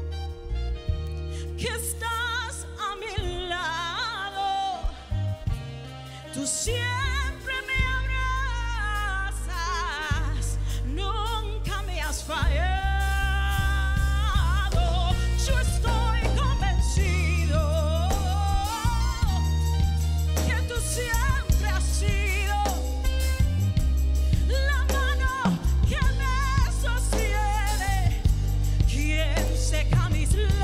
que estás a mi lado, tú siempre me abrazas, nunca me has fallado. Yo estoy convencido que tú siempre has sido la mano que me sostiene, quien seca mis lágrimas.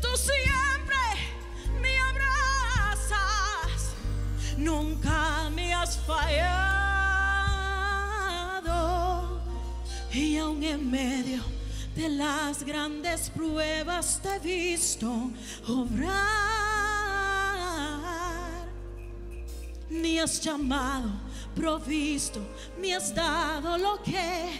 Tú siempre me abrazas, nunca me has fallado. Y aún en medio de las grandes pruebas te he visto obrar. Me has llamado, provisto, me has dado lo que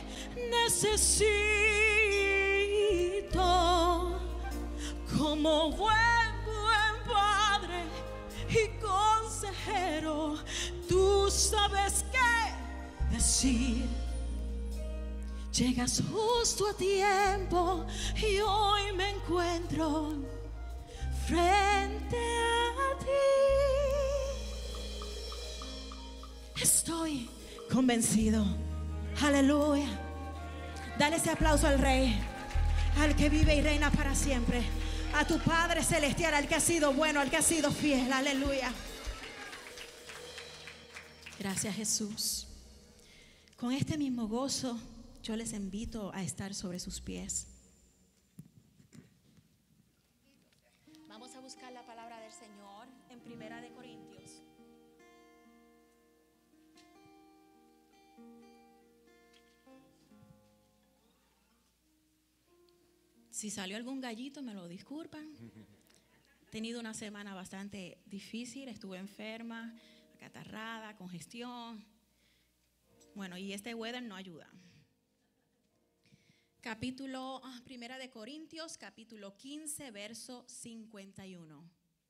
necesito. Como buen, buen padre y consejero, tú sabes qué decir. Llegas justo a tiempo y hoy me encuentro frente a ti. Estoy convencido. Aleluya. Dale ese aplauso al Rey, al que vive y reina para siempre, a tu Padre Celestial, al que ha sido bueno, al que ha sido fiel. Aleluya. Gracias, Jesús. Con este mismo gozo, yo les invito a estar sobre sus pies. Vamos a buscar la palabra del Señor en Primera de Corintios. Si salió algún gallito, me lo disculpan. He tenido una semana bastante difícil, estuve enferma, acatarrada, congestión. Bueno, y este weather no ayuda. Capítulo, Primera de Corintios, capítulo quince, verso cincuenta y uno.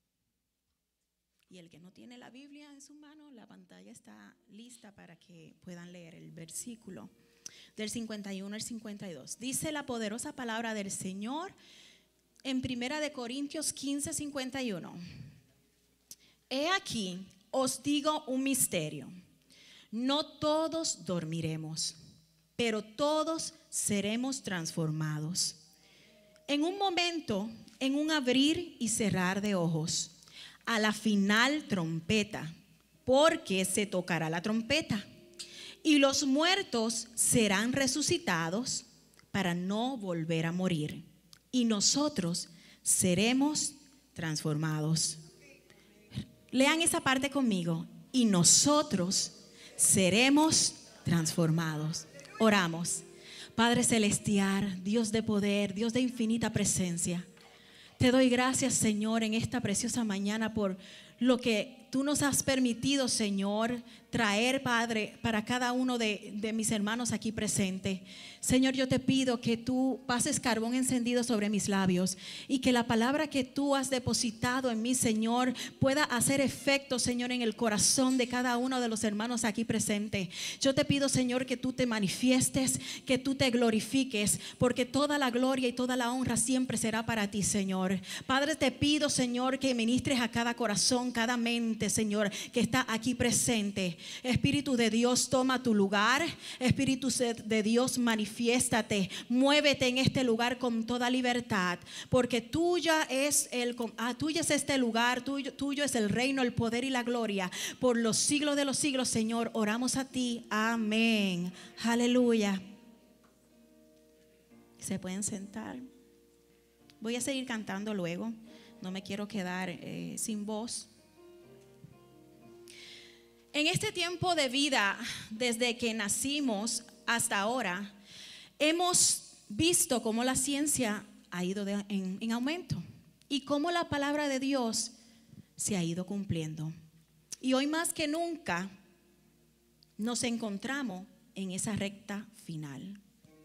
Y el que no tiene la Biblia en su mano, la pantalla está lista para que puedan leer el versículo del cincuenta y uno al cincuenta y dos. Dice la poderosa palabra del Señor en Primera de Corintios quince, cincuenta y uno. He aquí, os digo un misterio. No todos dormiremos, pero todos seremos transformados. En un momento, en un abrir y cerrar de ojos, a la final trompeta, porque se tocará la trompeta. Y los muertos serán resucitados para no volver a morir. Y nosotros seremos transformados. Lean esa parte conmigo. Y nosotros seremos transformados. Oramos. Padre celestial, Dios de poder, Dios de infinita presencia, te doy gracias, Señor, en esta preciosa mañana por lo que tú nos has permitido, Señor, traer, Padre, para cada uno de, de mis hermanos aquí presentes. Señor, yo te pido que tú pases carbón encendido sobre mis labios y que la palabra que tú has depositado en mí, Señor, pueda hacer efecto, Señor, en el corazón de cada uno de los hermanos aquí presentes. Yo te pido, Señor, que tú te manifiestes, que tú te glorifiques, porque toda la gloria y toda la honra siempre será para ti, Señor. Padre, te pido, Señor, que ministres a cada corazón, cada mente, Señor, que está aquí presente. Espíritu de Dios, toma tu lugar. Espíritu de Dios, manifiéstate, muévete en este lugar con toda libertad, porque tuya es el ah, tuyo es este lugar, tuyo, tuyo es el reino, el poder y la gloria por los siglos de los siglos, Señor. Oramos a ti, amén. Aleluya. Se pueden sentar. Voy a seguir cantando luego, no me quiero quedar eh, sin voz. En este tiempo de vida, desde que nacimos hasta ahora, hemos visto cómo la ciencia ha ido de, en, en aumento y cómo la palabra de Dios se ha ido cumpliendo. Y hoy más que nunca nos encontramos en esa recta final.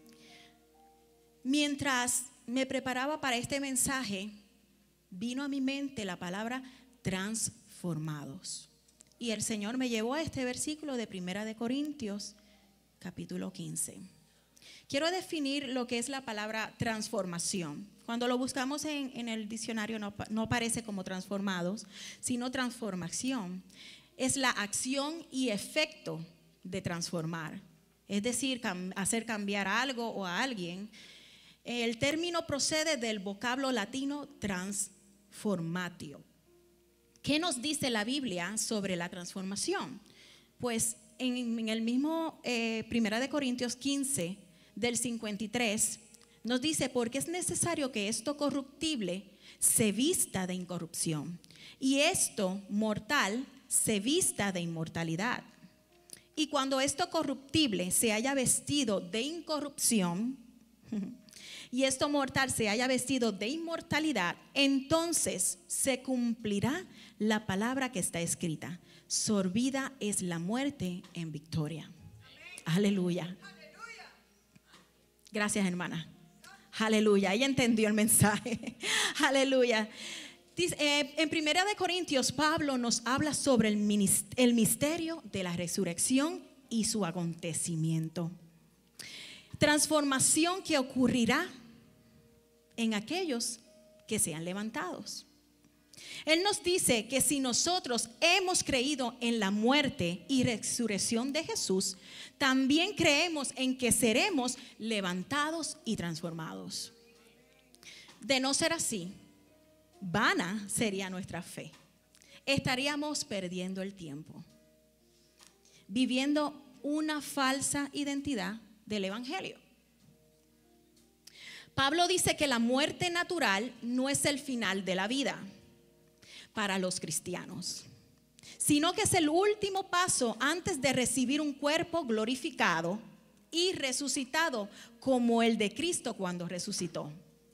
Mientras me preparaba para este mensaje, vino a mi mente la palabra transformados. Y el Señor me llevó a este versículo de Primera de Corintios, capítulo quince. Quiero definir lo que es la palabra transformación. Cuando lo buscamos en, en el diccionario no, no aparece como transformados, sino transformación. Es la acción y efecto de transformar. Es decir, cam- hacer cambiar algo o a alguien. El término procede del vocablo latino transformatio. ¿Qué nos dice la Biblia sobre la transformación? Pues en, en el mismo eh, Primera de Corintios quince, del cincuenta y tres, nos dice: porque es necesario que esto corruptible se vista de incorrupción, y esto mortal se vista de inmortalidad. Y cuando esto corruptible se haya vestido de incorrupción, y esto mortal se haya vestido de inmortalidad, entonces se cumplirá la palabra que está escrita: sorbida es la muerte en victoria. Aleluya. Gracias, hermana. Aleluya. Ella entendió el mensaje. Aleluya. Dice, eh, en Primera de Corintios, Pablo nos habla sobre el, minist- el misterio de la resurrección y su acontecimiento. Transformación que ocurrirá en aquellos que sean levantados. Él nos dice que si nosotros hemos creído en la muerte y resurrección de Jesús, también creemos en que seremos levantados y transformados. De no ser así, vana sería nuestra fe. Estaríamos perdiendo el tiempo, viviendo una falsa identidad del Evangelio. Pablo dice que la muerte natural no es el final de la vida para los cristianos, sino que es el último paso antes de recibir un cuerpo glorificado y resucitado como el de Cristo cuando resucitó.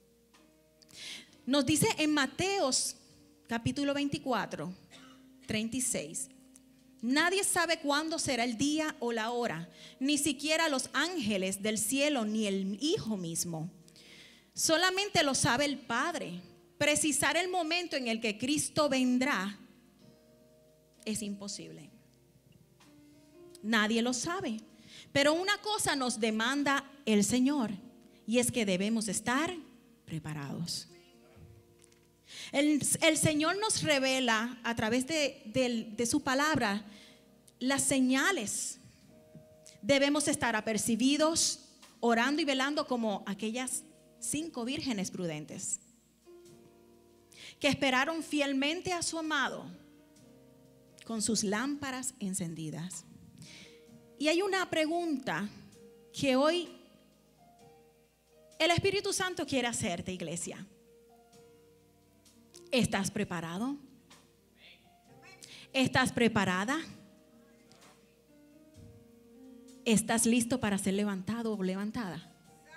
Nos dice en Mateos capítulo veinticuatro, treinta y seis: nadie sabe cuándo será el día o la hora, ni siquiera los ángeles del cielo ni el Hijo mismo. Solamente lo sabe el Padre. Precisar el momento en el que Cristo vendrá es imposible. Nadie lo sabe. Pero una cosa nos demanda el Señor, y es que debemos estar preparados. El, el Señor nos revela a través de, de, de su palabra las señales. Debemos estar apercibidos, orando y velando como aquellas cinco vírgenes prudentes que esperaron fielmente a su amado con sus lámparas encendidas. Y hay una pregunta que hoy el Espíritu Santo quiere hacerte, iglesia. ¿Estás preparado? ¿Estás preparada? ¿Estás listo para ser levantado o levantada?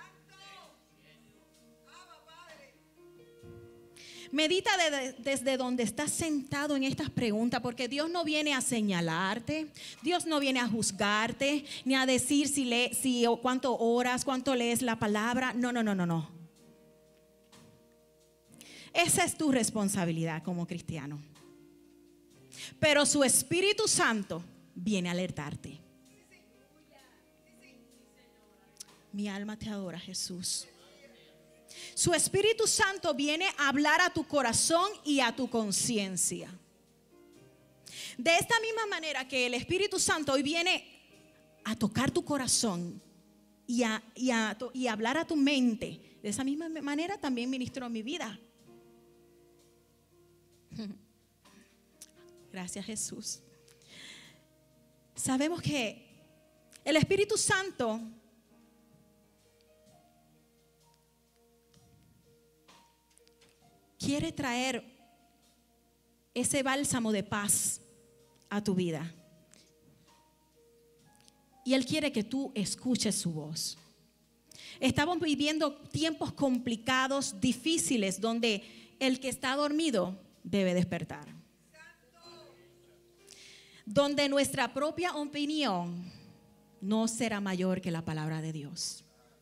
Medita de, de, desde donde estás sentado en estas preguntas, porque Dios no viene a señalarte, Dios no viene a juzgarte, ni a decir si le, si o cuánto oras, cuánto lees la palabra. No, no, no, no, no. Esa es tu responsabilidad como cristiano. Pero su Espíritu Santo viene a alertarte. Mi alma te adora, Jesús. Su Espíritu Santo viene a hablar a tu corazón y a tu conciencia. De esta misma manera que el Espíritu Santo hoy viene a tocar tu corazón y a, y a, y a hablar a tu mente, de esa misma manera también ministró mi vida. Gracias, Jesús. Sabemos que el Espíritu Santo quiere traer ese bálsamo de paz a tu vida. Y Él quiere que tú escuches su voz. Estamos viviendo tiempos complicados, difíciles, donde el que está dormido debe despertar. Donde nuestra propia opinión no será mayor que la palabra de Dios.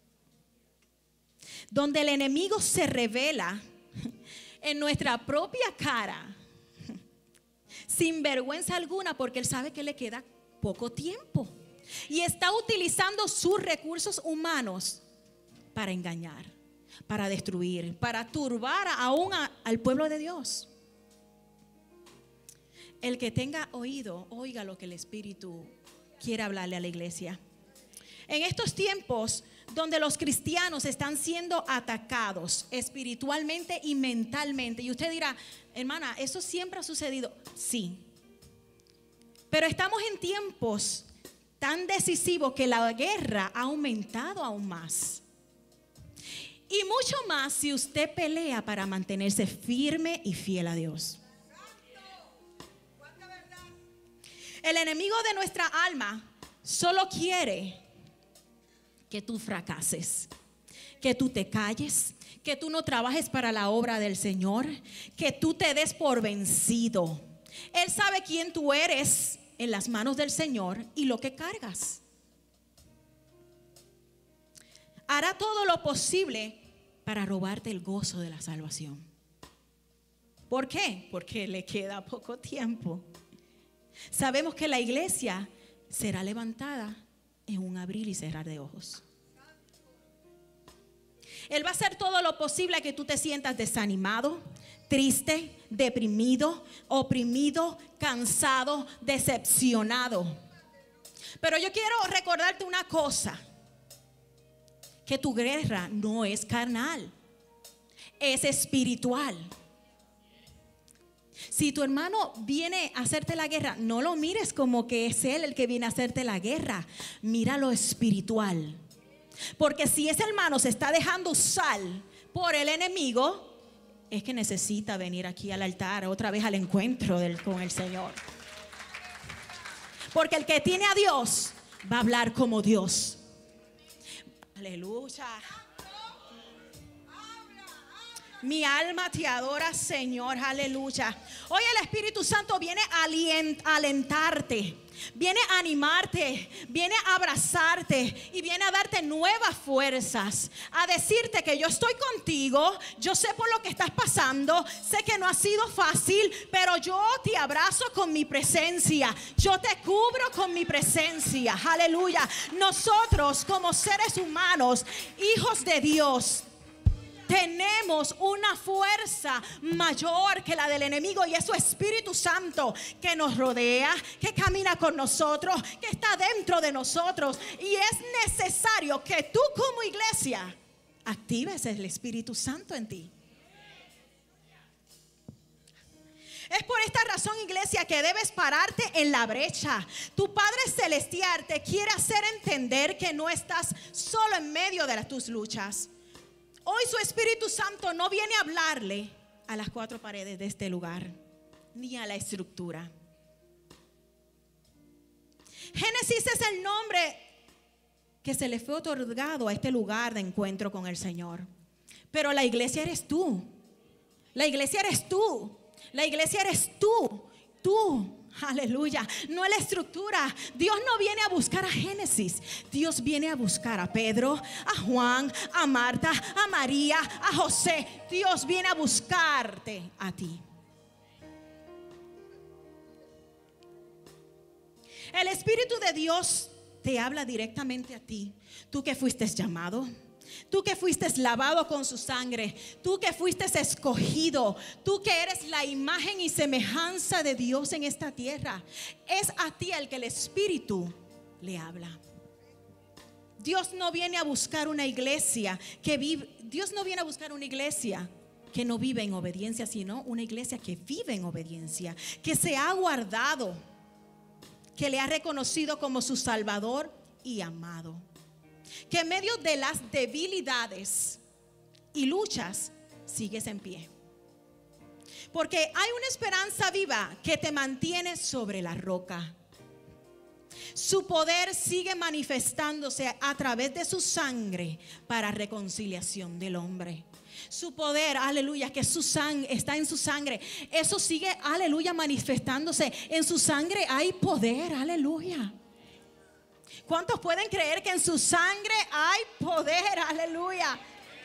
Donde el enemigo se revela en nuestra propia cara, sin vergüenza alguna, porque él sabe que le queda poco tiempo y está utilizando sus recursos humanos para engañar, para destruir, para turbar aún a, al pueblo de Dios. El que tenga oído, oiga lo que el Espíritu quiere hablarle a la iglesia. En estos tiempos donde los cristianos están siendo atacados espiritualmente y mentalmente, y usted dirá, hermana, ¿eso siempre ha sucedido? Sí, pero estamos en tiempos tan decisivos que la guerra ha aumentado aún más. Y mucho más si usted pelea para mantenerse firme y fiel a Dios. El enemigo de nuestra alma solo quiere que tú fracases, que tú te calles, que tú no trabajes para la obra del Señor, que tú te des por vencido. Él sabe quién tú eres en las manos del Señor y lo que cargas. Hará todo lo posible para robarte el gozo de la salvación. ¿Por qué? Porque le queda poco tiempo. Sabemos que la iglesia será levantada en un abrir y cerrar de ojos. Él va a hacer todo lo posible a que tú te sientas desanimado, triste, deprimido, oprimido, cansado, decepcionado. Pero yo quiero recordarte una cosa, que tu guerra no es carnal, es espiritual. Si tu hermano viene a hacerte la guerra, no lo mires como que es él el que viene a hacerte la guerra. Mira lo espiritual. Porque si ese hermano se está dejando usar por el enemigo, es que necesita venir aquí al altar, otra vez al encuentro del, con el Señor. Porque el que tiene a Dios va a hablar como Dios. Aleluya. Mi alma te adora, Señor, aleluya. Hoy el Espíritu Santo viene a alentarte, viene a animarte, viene a abrazarte y viene a darte nuevas fuerzas, a decirte que yo estoy contigo, yo sé por lo que estás pasando, sé que no ha sido fácil, pero yo te abrazo con mi presencia, yo te cubro con mi presencia, aleluya. Nosotros como seres humanos, hijos de Dios, tenemos una fuerza mayor que la del enemigo, y es su Espíritu Santo que nos rodea, que camina con nosotros, que está dentro de nosotros. Y es necesario que tú como iglesia actives el Espíritu Santo en ti. Es por esta razón, iglesia, que debes pararte en la brecha. Tu Padre Celestial te quiere hacer entender que no estás solo en medio de tus luchas. Hoy su Espíritu Santo no viene a hablarle a las cuatro paredes de este lugar, ni a la estructura. Génesis es el nombre que se le fue otorgado a este lugar de encuentro con el Señor. Pero la iglesia eres tú. La iglesia eres tú. La iglesia eres tú. Tú. Aleluya, no es la estructura. Dios no viene a buscar a Génesis. Dios viene a buscar a Pedro, a Juan, a Marta, a María, a José. Dios viene a buscarte a ti. El Espíritu de Dios te habla directamente a ti. Tú que fuiste llamado, tú que fuiste lavado con su sangre, tú que fuiste escogido, tú que eres la imagen y semejanza de Dios en esta tierra. Es a ti al que el Espíritu le habla. Dios no viene a buscar una iglesia que vive, Dios no viene a buscar una iglesia que no vive en obediencia, sino una iglesia que vive en obediencia, que se ha guardado, que le ha reconocido como su Salvador y amado. Que en medio de las debilidades y luchas sigues en pie. Porque hay una esperanza viva que te mantiene sobre la roca. Su poder sigue manifestándose a través de su sangre para reconciliación del hombre. Su poder, aleluya, que su sangre está en su sangre. Eso sigue, aleluya, manifestándose. En su sangre hay poder, aleluya. ¿Cuántos pueden creer que en su sangre hay poder? Aleluya.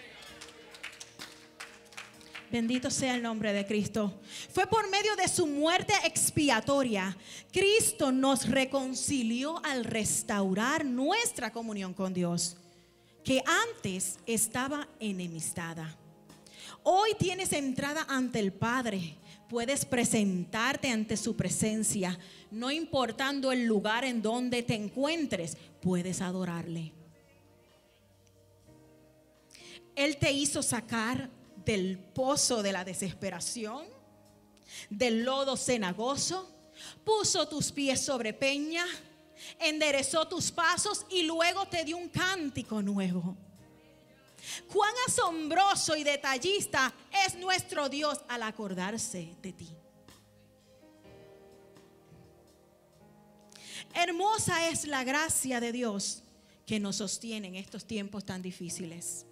Bendito sea el nombre de Cristo. Fue por medio de su muerte expiatoria, Cristo nos reconcilió al restaurar nuestra comunión con Dios, que antes estaba enemistada. Hoy tienes entrada ante el Padre. Puedes presentarte ante su presencia, no importando el lugar en donde te encuentres, puedes adorarle. Él te hizo sacar del pozo de la desesperación, del lodo cenagoso, puso tus pies sobre peña, enderezó tus pasos y luego te dio un cántico nuevo. Cuán asombroso y detallista es nuestro Dios al acordarse de ti. Hermosa es la gracia de Dios que nos sostiene en estos tiempos tan difíciles.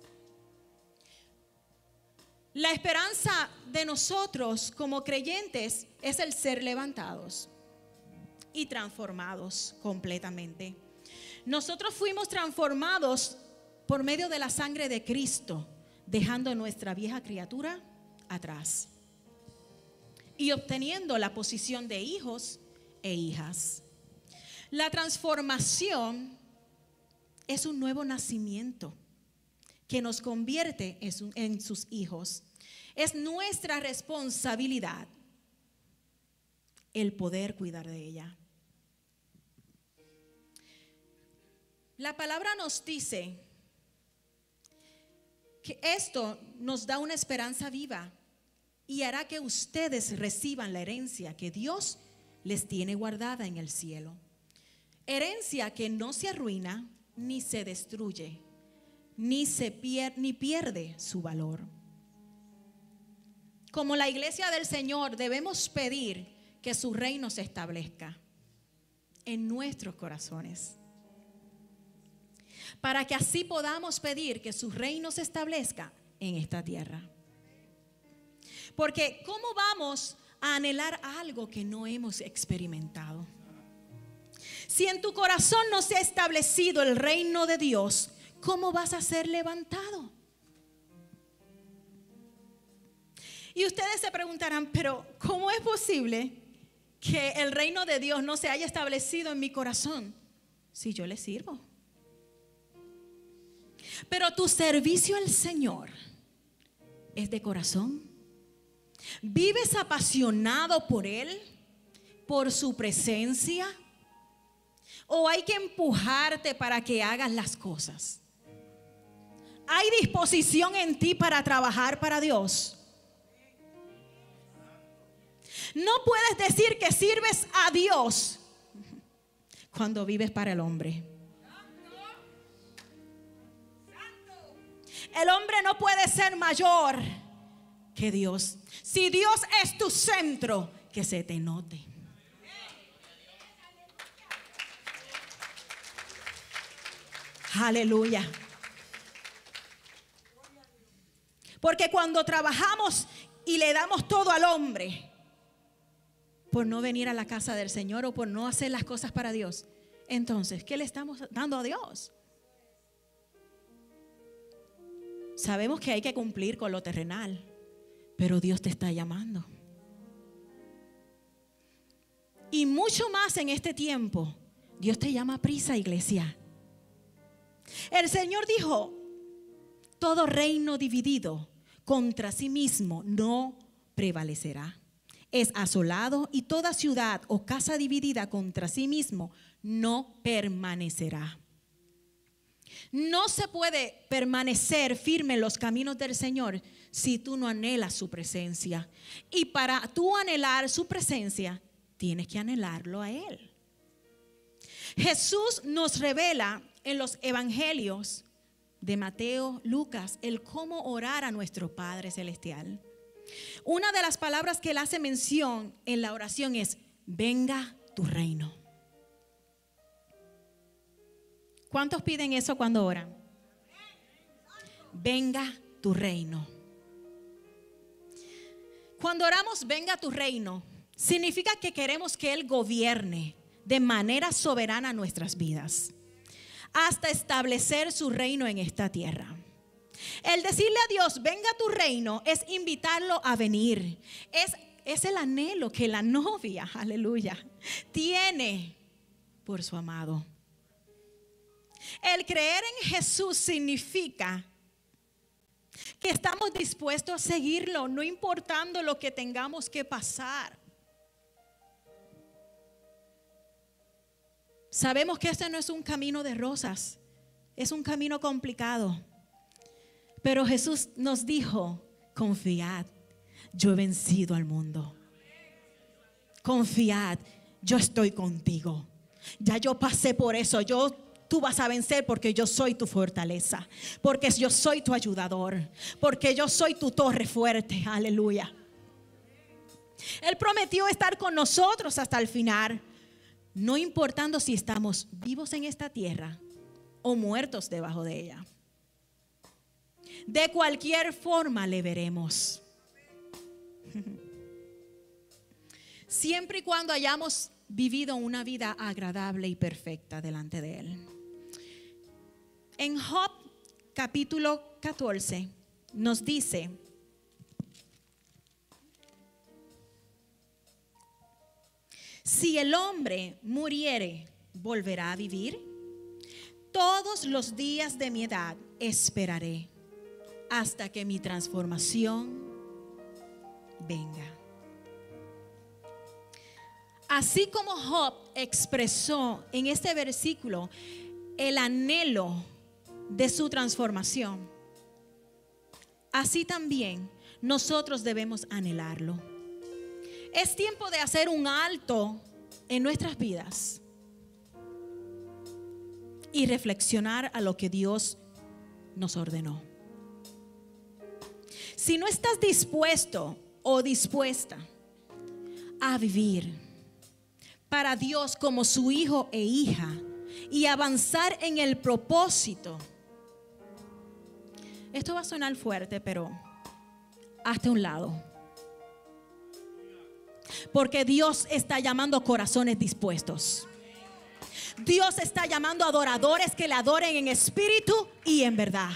La esperanza de nosotros como creyentes es el ser levantados y transformados completamente. Nosotros fuimos transformados por medio de la sangre de Cristo, dejando nuestra vieja criatura atrás y obteniendo la posición de hijos e hijas. La transformación es un nuevo nacimiento que nos convierte en sus hijos. Es nuestra responsabilidad el poder cuidar de ella. La palabra nos dice que esto nos da una esperanza viva y hará que ustedes reciban la herencia que Dios les tiene guardada en el cielo. Herencia que no se arruina ni se destruye, ni se pierde, ni pierde su valor. Como la iglesia del Señor debemos pedir que su reino se establezca en nuestros corazones, para que así podamos pedir que su reino se establezca en esta tierra. Porque ¿cómo vamos a anhelar algo que no hemos experimentado? Si en tu corazón no se ha establecido el reino de Dios, ¿cómo vas a ser levantado? Y ustedes se preguntarán, pero ¿cómo es posible que el reino de Dios no se haya establecido en mi corazón si yo le sirvo? Pero tu servicio al Señor es de corazón. ¿Vives apasionado por Él, por su presencia? ¿O hay que empujarte para que hagas las cosas? ¿Hay disposición en ti para trabajar para Dios? No puedes decir que sirves a Dios cuando vives para el hombre. El hombre no puede ser mayor que Dios. Si Dios es tu centro, que se te note. Aleluya. Porque cuando trabajamos y le damos todo al hombre por no venir a la casa del Señor o por no hacer las cosas para Dios, entonces, ¿qué le estamos dando a Dios? Sabemos que hay que cumplir con lo terrenal, pero Dios te está llamando. Y mucho más en este tiempo, Dios te llama a prisa, iglesia. El Señor dijo, todo reino dividido contra sí mismo no prevalecerá. Es asolado y toda ciudad o casa dividida contra sí mismo no permanecerá. No se puede permanecer firme en los caminos del Señor si tú no anhelas su presencia. Y para tú anhelar su presencia, tienes que anhelarlo a Él. Jesús nos revela en los evangelios de Mateo, Lucas, el cómo orar a nuestro Padre Celestial. Una de las palabras que Él hace mención en la oración es: venga tu reino. ¿Cuántos piden eso cuando oran? Venga tu reino. Cuando oramos venga tu reino, significa que queremos que Él gobierne de manera soberana nuestras vidas, hasta establecer su reino en esta tierra. El decirle a Dios, venga tu reino, es invitarlo a venir. Es, es el anhelo que la novia, aleluya, tiene por su amado. El creer en Jesús significa que estamos dispuestos a seguirlo, no importando lo que tengamos que pasar. Sabemos que este no es un camino de rosas, es un camino complicado. Pero Jesús nos dijo, confiad, yo he vencido al mundo. Confiad, yo estoy contigo. Ya yo pasé por eso, yo tú vas a vencer porque yo soy tu fortaleza, porque yo soy tu ayudador, porque yo soy tu torre fuerte. Aleluya. Él prometió estar con nosotros hasta el final, no importando si estamos vivos en esta tierra o muertos debajo de ella. De cualquier forma le veremos. Siempre y cuando hayamos vivido una vida agradable y perfecta delante de Él. En Job capítulo catorce nos dice: si el hombre muriere, ¿volverá a vivir? Todos los días de mi edad esperaré hasta que mi transformación venga. Así como Job expresó en este versículo el anhelo de su transformación, así también nosotros debemos anhelarlo. Es tiempo de hacer un alto en nuestras vidas y reflexionar a lo que Dios nos ordenó. Si no estás dispuesto o dispuesta a vivir para Dios como su hijo e hija y avanzar en el propósito, esto va a sonar fuerte, pero hazte a un lado, porque Dios está llamando corazones dispuestos. Dios está llamando adoradores que le adoren en espíritu y en verdad.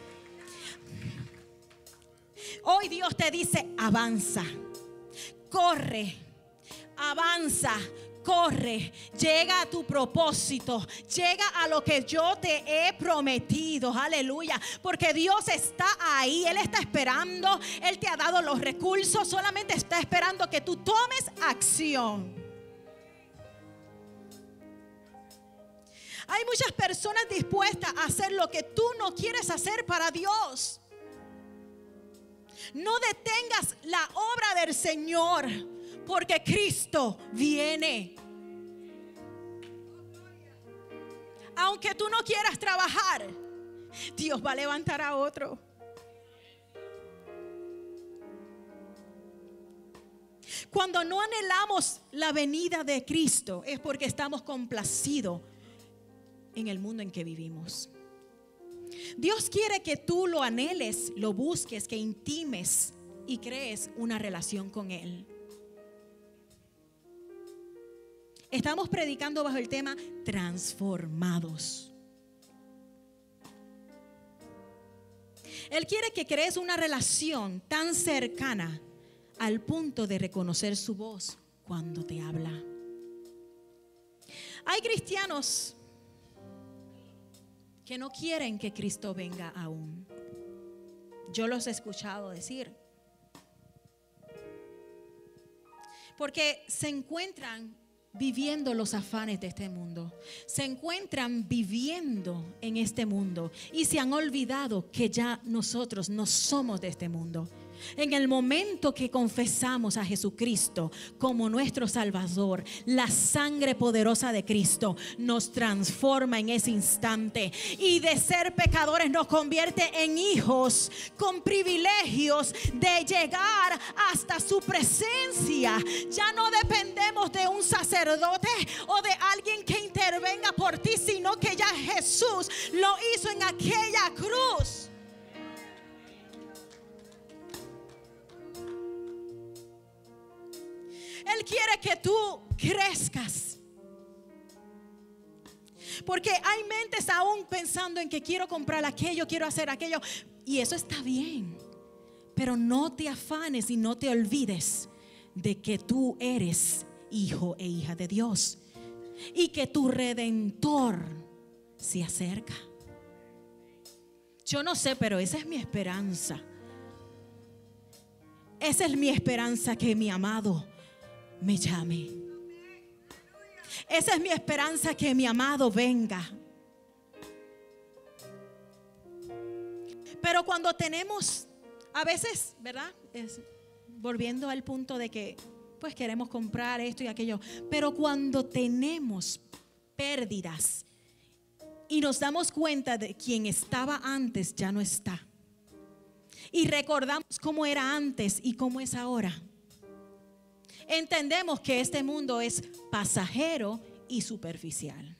Hoy Dios te dice: avanza, corre, avanza, corre, llega a tu propósito, llega a lo que yo te he prometido. Aleluya, porque Dios está ahí, Él está esperando, Él te ha dado los recursos, solamente está esperando que tú tomes acción. Hay muchas personas dispuestas a hacer lo que tú no quieres hacer para Dios. No detengas la obra del Señor, porque Cristo viene. Aunque tú no quieras trabajar, Dios va a levantar a otro. Cuando no anhelamos la venida de Cristo, es porque estamos complacidos en el mundo en que vivimos. Dios quiere que tú lo anheles, lo busques, que intimes y crees una relación con Él. Estamos predicando bajo el tema transformados. Él quiere que crees una relación tan cercana al punto de reconocer su voz cuando te habla. Hay cristianos que no quieren que Cristo venga aún. Yo los he escuchado decir, porque se encuentran viviendo los afanes de este mundo, se encuentran viviendo en este mundo y se han olvidado que ya nosotros no somos de este mundo. En el momento que confesamos a Jesucristo como nuestro Salvador, la sangre poderosa de Cristo nos transforma en ese instante, y de ser pecadores nos convierte en hijos con privilegios de llegar hasta su presencia. Ya no dependemos de un sacerdote o de alguien que intervenga por ti, sino que ya Jesús lo hizo en aquella cruz. Él quiere que tú crezcas, porque hay mentes aún pensando en que quiero comprar aquello, quiero hacer aquello, y eso está bien, pero no te afanes y no te olvides de que tú eres hijo e hija de Dios y que tu Redentor se acerca. Yo no sé, pero esa es mi esperanza. Esa es mi esperanza, que mi amado me llame. Esa es mi esperanza, que mi amado venga. Pero cuando tenemos, a veces, ¿verdad? Es, volviendo al punto de que pues queremos comprar esto y aquello, pero cuando tenemos pérdidas y nos damos cuenta de quien estaba antes ya no está. Y recordamos cómo era antes y cómo es ahora. Entendemos que este mundo es pasajero y superficial.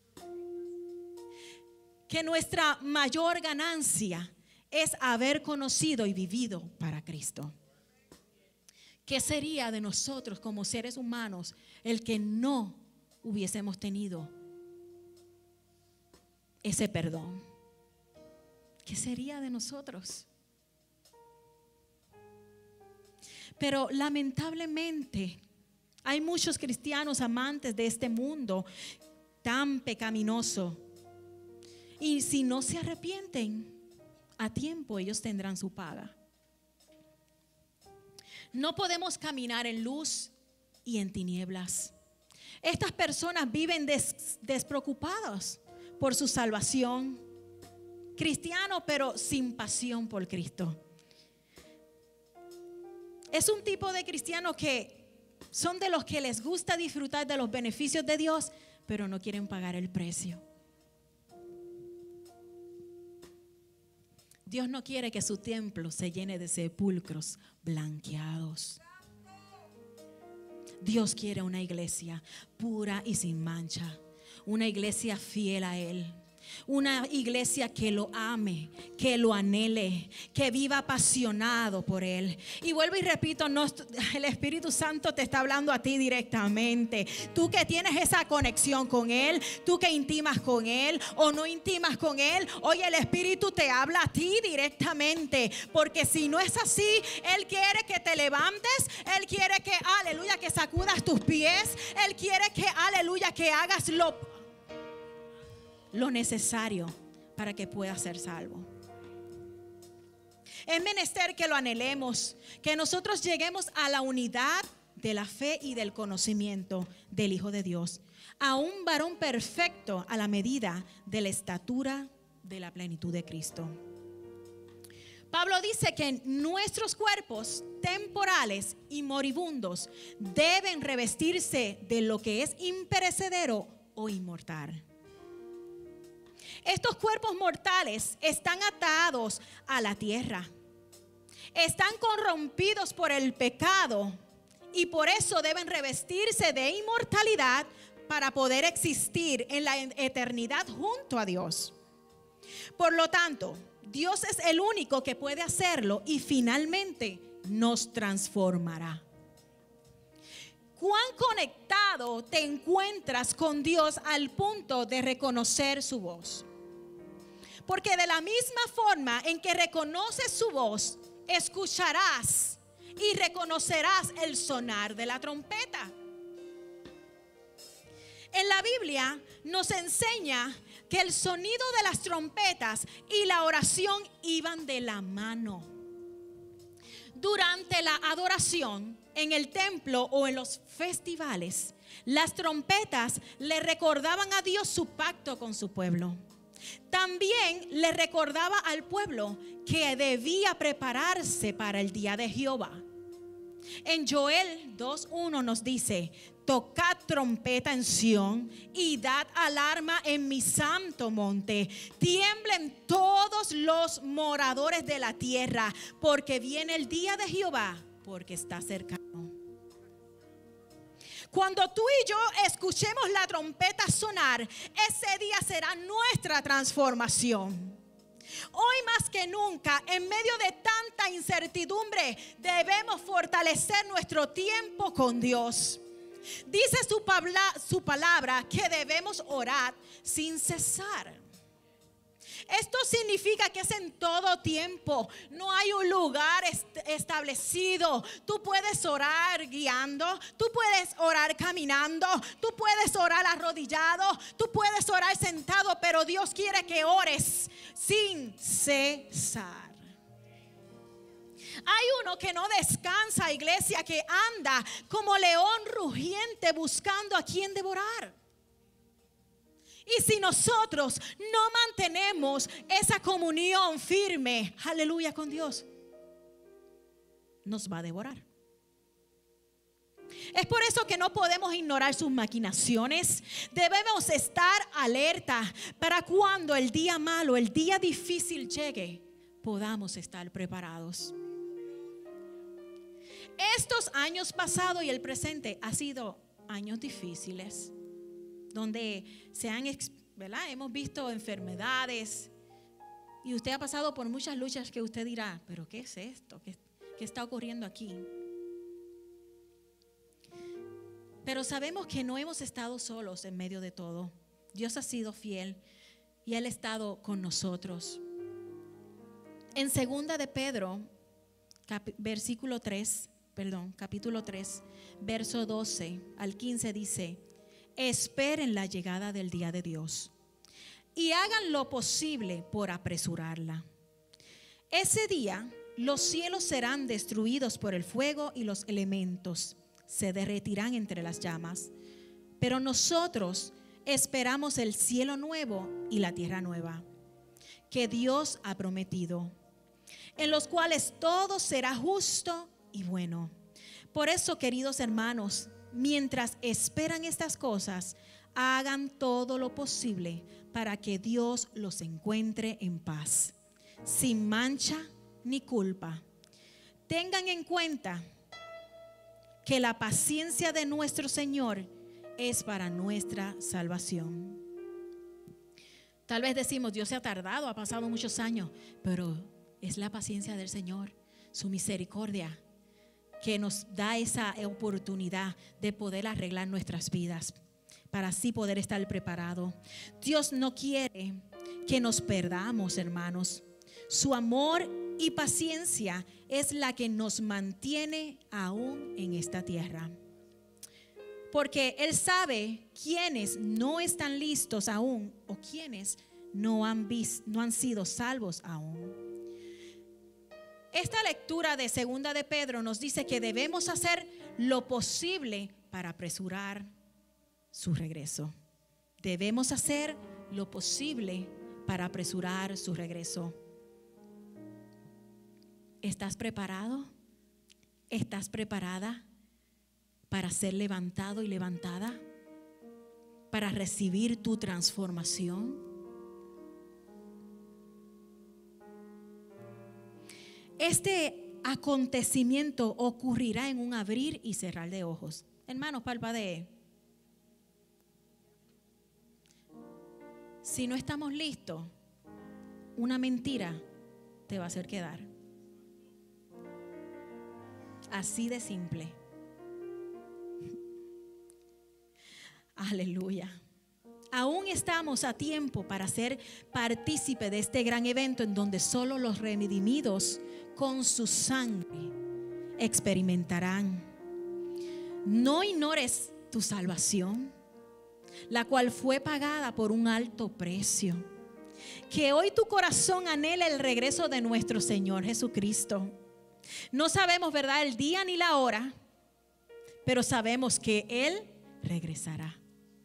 Que nuestra mayor ganancia es haber conocido y vivido para Cristo. ¿Qué sería de nosotros como seres humanos el que no hubiésemos tenido ese perdón? ¿Qué sería de nosotros? Pero lamentablemente hay muchos cristianos amantes de este mundo tan pecaminoso. Y si no se arrepienten a tiempo, ellos tendrán su paga. No podemos caminar en luz y en tinieblas. Estas personas viven des, despreocupados por su salvación. Cristianos, pero sin pasión por Cristo. Es un tipo de cristianos que son de los que les gusta disfrutar de los beneficios de Dios, pero no quieren pagar el precio. Dios no quiere que su templo se llene de sepulcros blanqueados. Dios quiere una iglesia pura y sin mancha, una iglesia fiel a Él. Una iglesia que lo ame, que lo anhele, que viva apasionado por Él. Y vuelvo y repito, no, el Espíritu Santo te está hablando a ti directamente. Tú que tienes esa conexión con Él, tú que intimas con Él o no intimas con Él, hoy el Espíritu te habla a ti directamente. Porque si no es así, Él quiere que te levantes, Él quiere que, aleluya, que sacudas tus pies, Él quiere que, aleluya, que hagas lo lo necesario para que pueda ser salvo. Es menester que lo anhelemos, que nosotros lleguemos a la unidad de la fe y del conocimiento del Hijo de Dios, a un varón perfecto a la medida de la estatura de la plenitud de Cristo. Pablo dice que nuestros cuerpos temporales y moribundos deben revestirse de lo que es imperecedero o inmortal. Estos cuerpos mortales están atados a la tierra, están corrompidos por el pecado y por eso deben revestirse de inmortalidad para poder existir en la eternidad junto a Dios. Por lo tanto, Dios es el único que puede hacerlo y finalmente nos transformará. ¿Cuán conectado te encuentras con Dios al punto de reconocer su voz? Porque de la misma forma en que reconoces su voz, escucharás y reconocerás el sonar de la trompeta. En la Biblia nos enseña que el sonido de las trompetas y la oración iban de la mano. Durante la adoración en el templo o en los festivales, las trompetas le recordaban a Dios su pacto con su pueblo. También le recordaba al pueblo que debía prepararse para el día de Jehová. En Joel dos uno nos dice: tocad trompeta en Sión y dad alarma en mi santo monte. Tiemblen todos los moradores de la tierra, porque viene el día de Jehová, porque está cercano. Cuando tú y yo escuchemos la trompeta sonar, ese día será nuestra transformación. Hoy más que nunca, en medio de tanta incertidumbre, debemos fortalecer nuestro tiempo con Dios. Dice su palabra, su palabra que debemos orar sin cesar. Esto significa que es en todo tiempo. No hay un lugar est- establecido. Tú puedes orar guiando, tú puedes orar caminando, tú puedes orar arrodillado, tú puedes orar sentado, pero Dios quiere que ores sin cesar. Hay uno que no descansa, iglesia, que anda como león rugiente buscando a quien devorar. Y si nosotros no mantenemos esa comunión firme, aleluya, con Dios, nos va a devorar. Es por eso que no podemos ignorar sus maquinaciones. Debemos estar alerta para cuando el día malo, el día difícil llegue, podamos estar preparados. Estos años pasados y el presente han sido años difíciles, donde se han, ¿verdad? Hemos visto enfermedades y usted ha pasado por muchas luchas que usted dirá, pero ¿qué es esto? ¿Qué, qué está ocurriendo aquí? Pero sabemos que no hemos estado solos en medio de todo. Dios ha sido fiel y Él ha estado con nosotros. En segunda de Pedro, cap, versículo tres, perdón, capítulo tres, verso doce al quince dice: esperen la llegada del día de Dios y hagan lo posible por apresurarla. Ese día los cielos serán destruidos por el fuego y los elementos se derretirán entre las llamas. Pero nosotros esperamos el cielo nuevo y la tierra nueva que Dios ha prometido, en los cuales todo será justo y bueno. Por eso, queridos hermanos, mientras esperan estas cosas, hagan todo lo posible para que Dios los encuentre en paz, sin mancha ni culpa. Tengan en cuenta que la paciencia de nuestro Señor es para nuestra salvación. Tal vez decimos, Dios se ha tardado, ha pasado muchos años, pero es la paciencia del Señor, su misericordia, que nos da esa oportunidad de poder arreglar nuestras vidas, para así poder estar preparados. Dios no quiere que nos perdamos, hermanos. Su amor y paciencia es la que nos mantiene aún en esta tierra. Porque Él sabe quiénes no están listos aún o quiénes no han, visto, no han sido salvos aún. Esta lectura de segunda de Pedro nos dice que debemos hacer lo posible para apresurar su regreso. Debemos hacer lo posible para apresurar su regreso. ¿Estás preparado? ¿Estás preparada para ser levantado y levantada? ¿Para recibir tu transformación? Este acontecimiento ocurrirá en un abrir y cerrar de ojos. Hermanos, parpadee. Si no estamos listos, una mentira te va a hacer quedar. Así de simple. Aleluya. Aún estamos a tiempo para ser partícipe de este gran evento en donde solo los redimidos con su sangre experimentarán. No ignores tu salvación, la cual fue pagada por un alto precio. Que hoy tu corazón anhele el regreso de nuestro Señor Jesucristo. No sabemos, ¿verdad?, el día ni la hora, pero sabemos que Él regresará.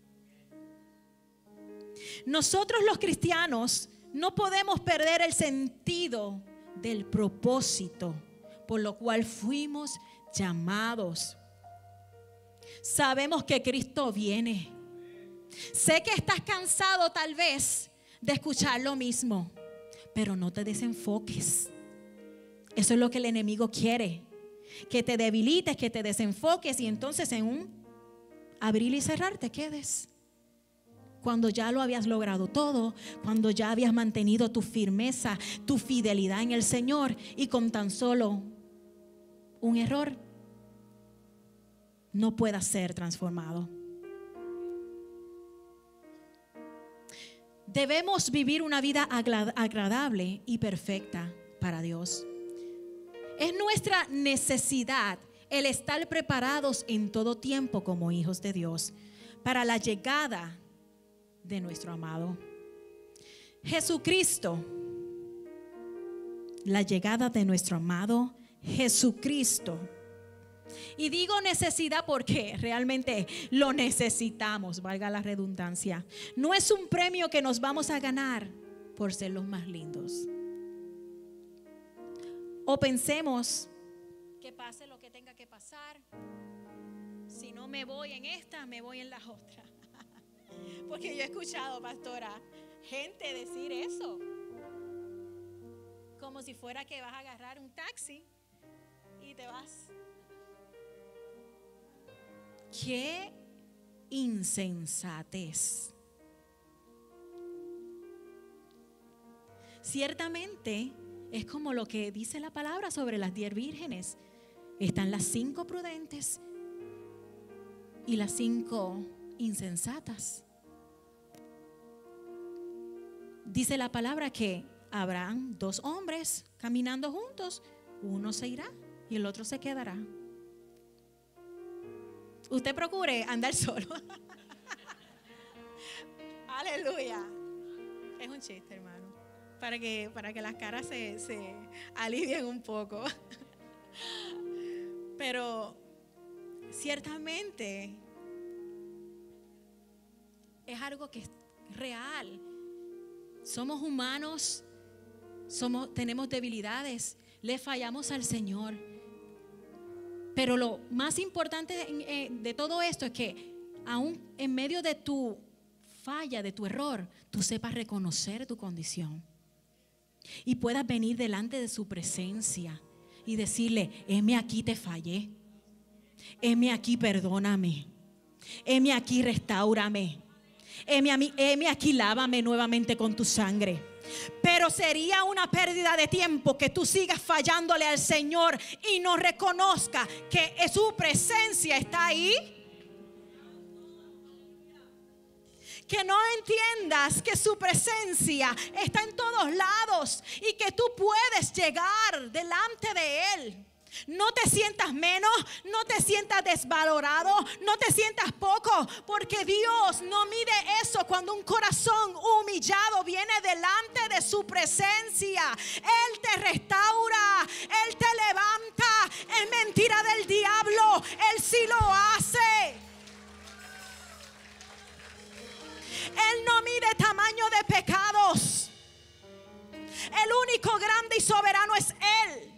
Nosotros los cristianos no podemos perder el sentido del propósito por lo cual fuimos llamados. Sabemos que Cristo viene. Sé que estás cansado tal vez de escuchar lo mismo, pero no te desenfoques. Eso es lo que el enemigo quiere, que te debilites, que te desenfoques y entonces en un abrir y cerrar te quedes. Cuando ya lo habías logrado todo, cuando ya habías mantenido tu firmeza, tu fidelidad en el Señor, y con tan solo un error no puedas ser transformado. Debemos vivir una vida agradable y perfecta para Dios. Es nuestra necesidad el estar preparados en todo tiempo como hijos de Dios para la llegada de nuestro amado Jesucristo. La llegada de nuestro amado Jesucristo. Y digo necesidad porque realmente lo necesitamos, valga la redundancia. No es un premio que nos vamos a ganar por ser los más lindos. O pensemos que pase lo que tenga que pasar. Sí. me voy en esta, me voy en la otra. Porque yo he escuchado, pastora, gente decir eso. Como si fuera que vas a agarrar un taxi y te vas. ¡Qué insensatez! Ciertamente es como lo que dice la palabra sobre las diez vírgenes. Están las cinco prudentes y las cinco insensatas. Dice la palabra que habrán dos hombres caminando juntos. Uno se irá y el otro se quedará. Usted procure andar solo. Aleluya. Es un chiste, hermano. Para que, para que las caras se, se alivien un poco. Pero ciertamente es algo que es real. Somos humanos, somos, tenemos debilidades, le fallamos al Señor. Pero lo más importante de todo esto es que aún en medio de tu falla, de tu error, tú sepas reconocer tu condición y puedas venir delante de su presencia y decirle: heme aquí, te fallé, heme aquí, perdóname, heme aquí, restáurame, heme, heme aquí, lávame nuevamente con tu sangre. Pero sería una pérdida de tiempo que tú sigas fallándole al Señor y no reconozca que su presencia está ahí. Que no entiendas que su presencia está en todos lados y que tú puedes llegar delante de Él. No te sientas menos, no te sientas desvalorado, no te sientas poco, porque Dios no mide eso cuando un corazón humillado viene delante de su presencia. Él te restaura, Él te levanta. Es mentira del diablo, Él sí lo hace. Él no mide tamaño de pecados. El único grande y soberano es Él.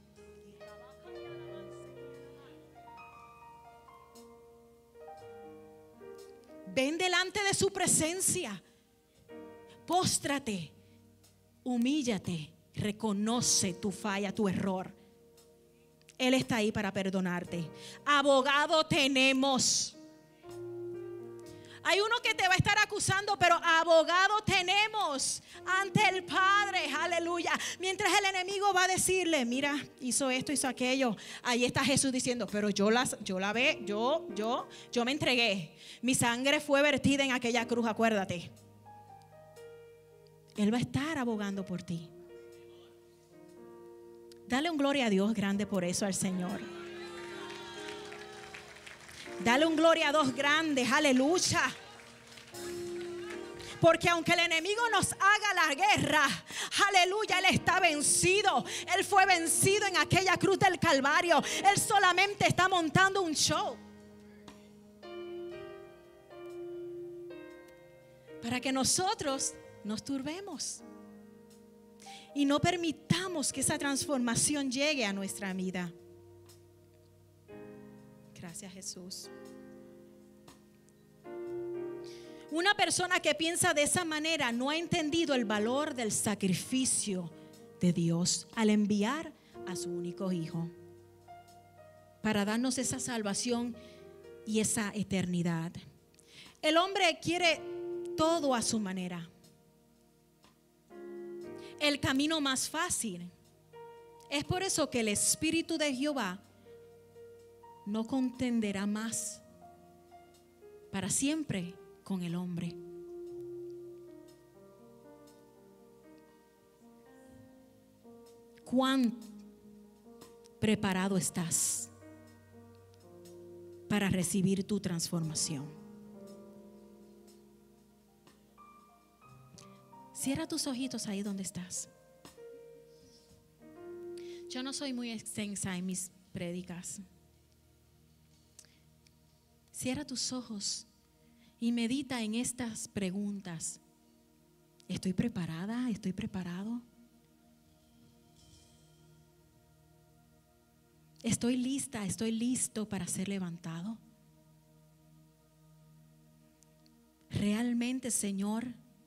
Ven delante de su presencia, póstrate, humíllate, reconoce tu falla, tu error. Él está ahí para perdonarte. Abogado tenemos. Hay uno que te va a estar acusando, pero abogado tenemos ante el Padre, aleluya. Mientras el enemigo va a decirle: mira, hizo esto, hizo aquello. Ahí está Jesús diciendo: pero yo, las, yo la ve, yo, yo, yo me entregué. Mi sangre fue vertida en aquella cruz, acuérdate. Él va a estar abogando por ti. Dale un gloria a Dios grande por eso al Señor. Dale un gloria a Dios grande, aleluya. Porque aunque el enemigo nos haga la guerra, aleluya, Él está vencido. Él fue vencido en aquella cruz del Calvario. Él solamente está montando un show para que nosotros nos turbemos y no permitamos que esa transformación llegue a nuestra vida. Gracias, Jesús. Una persona que piensa de esa manera no ha entendido el valor del sacrificio de Dios al enviar a su único hijo para darnos esa salvación y esa eternidad. El hombre quiere todo a su manera. El camino más fácil. Es por eso que el Espíritu de Jehová no contenderá más para siempre con el hombre. ¿Cuán preparado estás para recibir tu transformación? Cierra tus ojitos ahí donde estás. Yo no soy muy extensa en mis prédicas. Cierra tus ojos y medita en estas preguntas. ¿Estoy preparada? ¿Estoy preparado? ¿Estoy lista? ¿Estoy listo para ser levantado? realmente, Señor,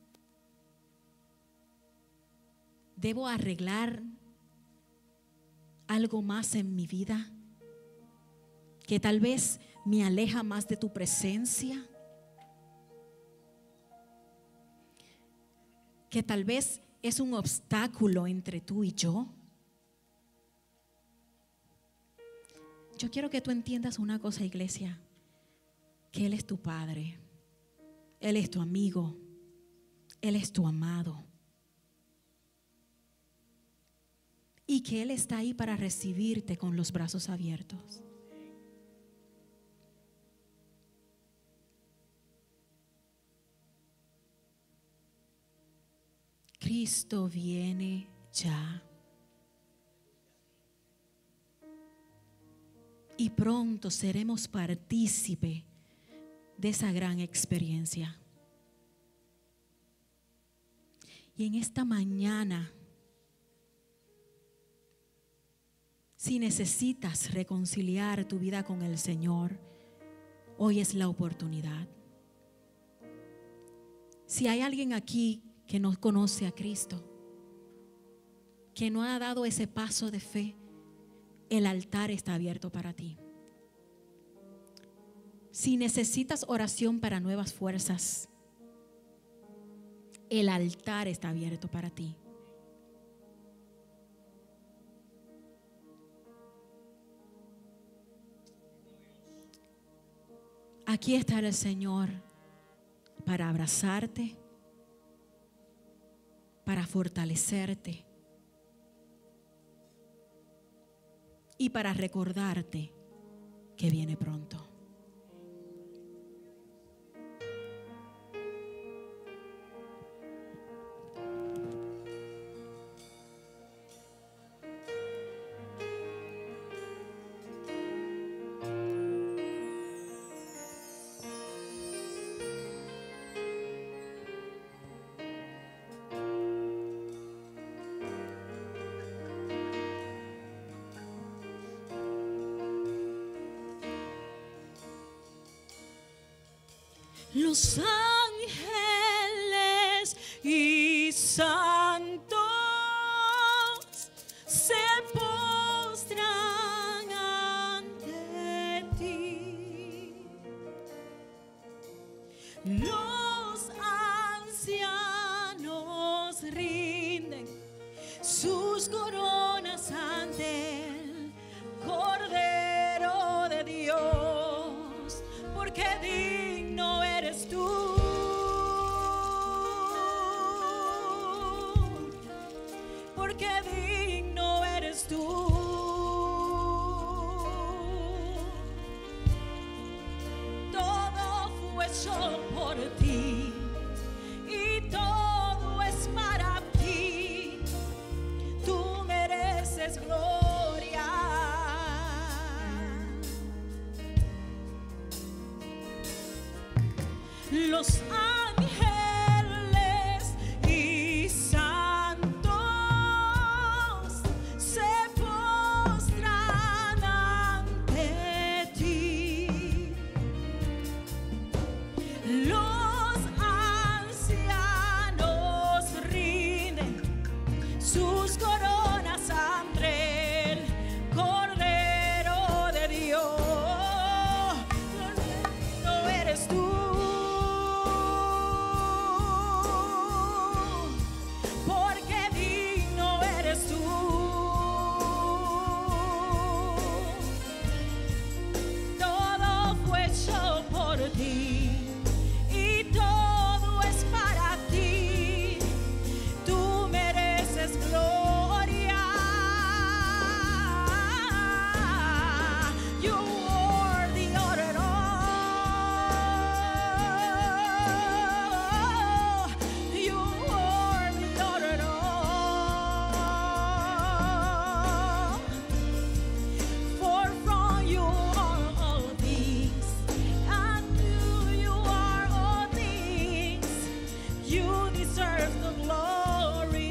debo arreglar algo más en mi vida que tal vez me aleja más de tu presencia, que tal vez es un obstáculo entre tú y yo. Yo quiero que tú entiendas una cosa, iglesia, que Él es tu Padre, Él es tu amigo, Él es tu amado, y que Él está ahí para recibirte con los brazos abiertos. Cristo viene ya. Y pronto seremos partícipe de esa gran experiencia. Y en esta mañana, si necesitas reconciliar tu vida con el Señor, hoy es la oportunidad. Si hay alguien aquí que no conoce a Cristo, que no ha dado ese paso de fe, el altar está abierto para ti. Si necesitas oración para nuevas fuerzas, el altar está abierto para ti. Aquí está el Señor para abrazarte, para fortalecerte y para recordarte que viene pronto. Los ángeles y santos se postran ante ti. Los ancianos rinden sus coronas ante el Cordero de Dios, porque digno eres tú, porque digno eres tú. Todo fue hecho por ti y todo es para ti. Tú mereces gloria. Los ángeles y santos se postran ante ti. Los ancianos rinden sus coronas ante el Cordero de Dios. No eres tú, porque digno eres tú. Todo fue hecho por ti y todo es para ti. Tú mereces gloria. You are the honor all. You are the honor all. For from you are all things, and to you are all things. You deserve the glory.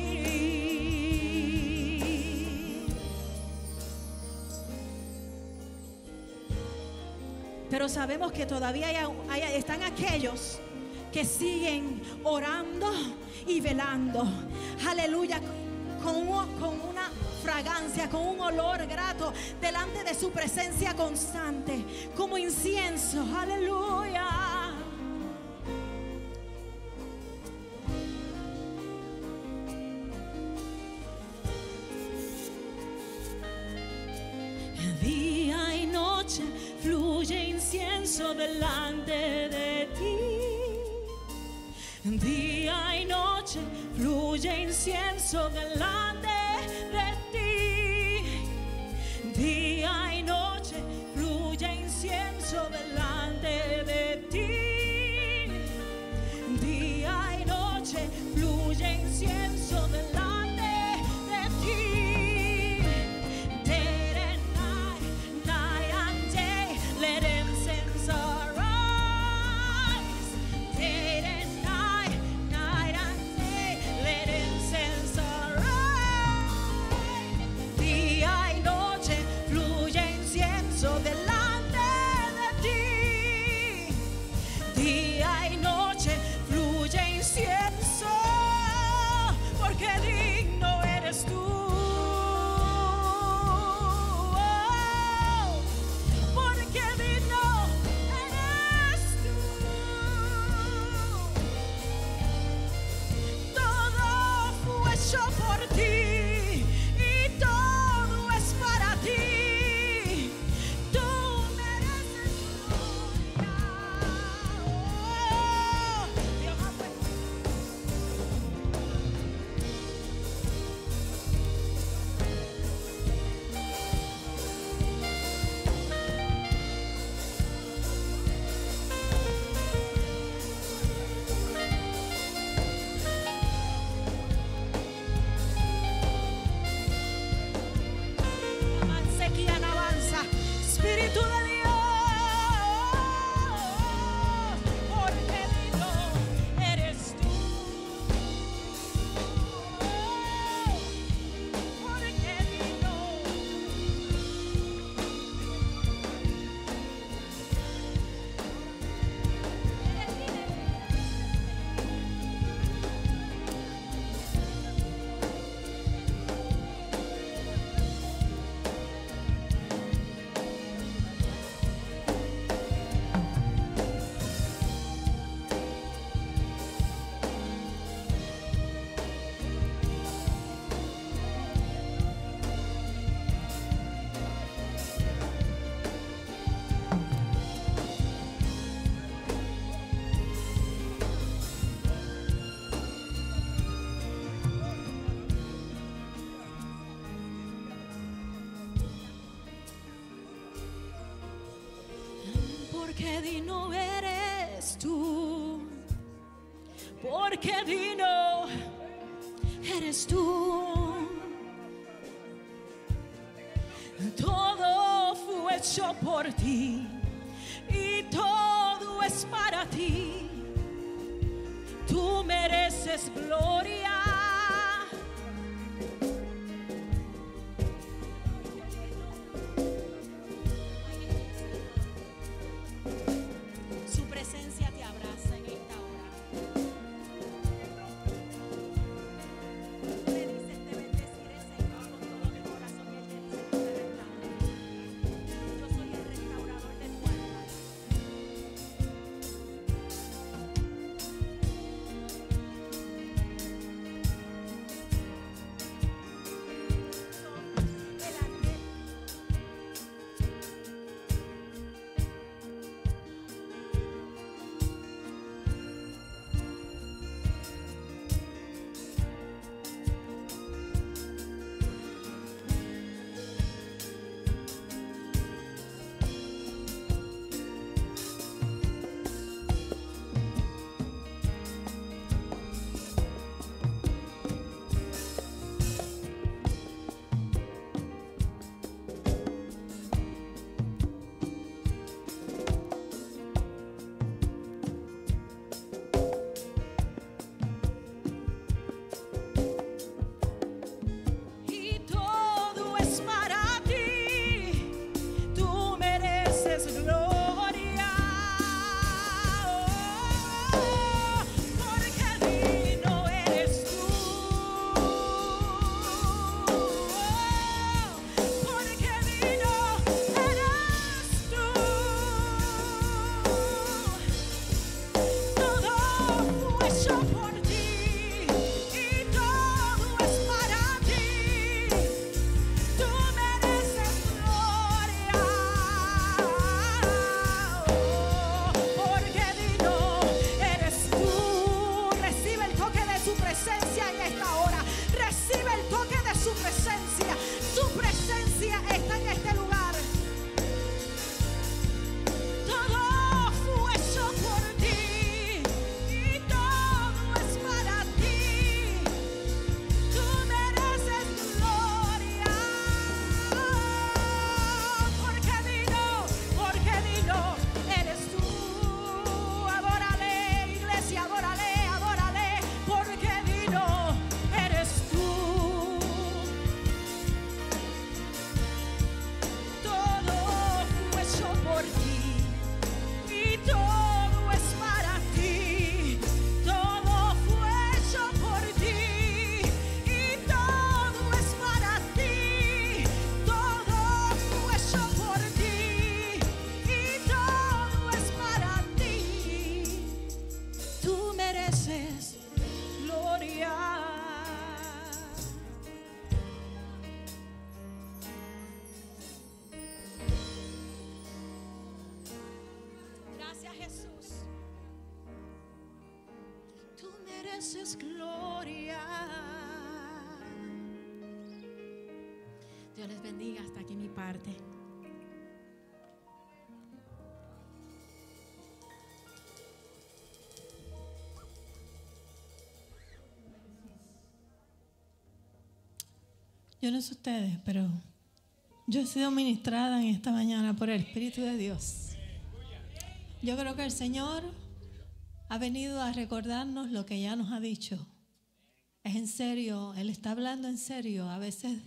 Pero sabemos que todavía hay- hay- están aquellos que siguen orando y velando. Aleluya. Con, un, con una fragancia, con un olor grato delante de su presencia constante, como incienso. Aleluya. Día y noche fluye incienso delante de ti. Día y noche fluye incienso delante de ti. Día y noche fluye incienso delante de ti. Día y noche fluye incienso delante de ti. Day and night, night and day, let incense arise. Day and night, night and day, let incense arise. Día y noche fluye incienso delante de ti. Día y noche fluye incienso, porque digno eres tú. Porque digno eres tú. Todo fue hecho por ti y todo es para ti. Tú mereces gloria. Oh, Dios ha puesto. Avance que alabanza, Espíritu de Dios, porque digno eres tú. Porque digno. Porque digno eres tú, porque digno eres tú. Todo fue hecho por ti y todo es para ti. Tú mereces gloria. Su presencia te abraza en esta hora. Tú le dices, te bendeciré, Señor, con todo mi corazón. Y Él te dice, yo te restauro. Yo soy el restaurador de tu alma. mereces gloria. Dios les bendiga. Hasta aquí mi parte. Yo no sé ustedes, pero yo he sido ministrada en esta mañana por el Espíritu de Dios. Yo creo que el Señor ha venido a recordarnos lo que ya nos ha dicho. Es en serio, Él está hablando en serio. A veces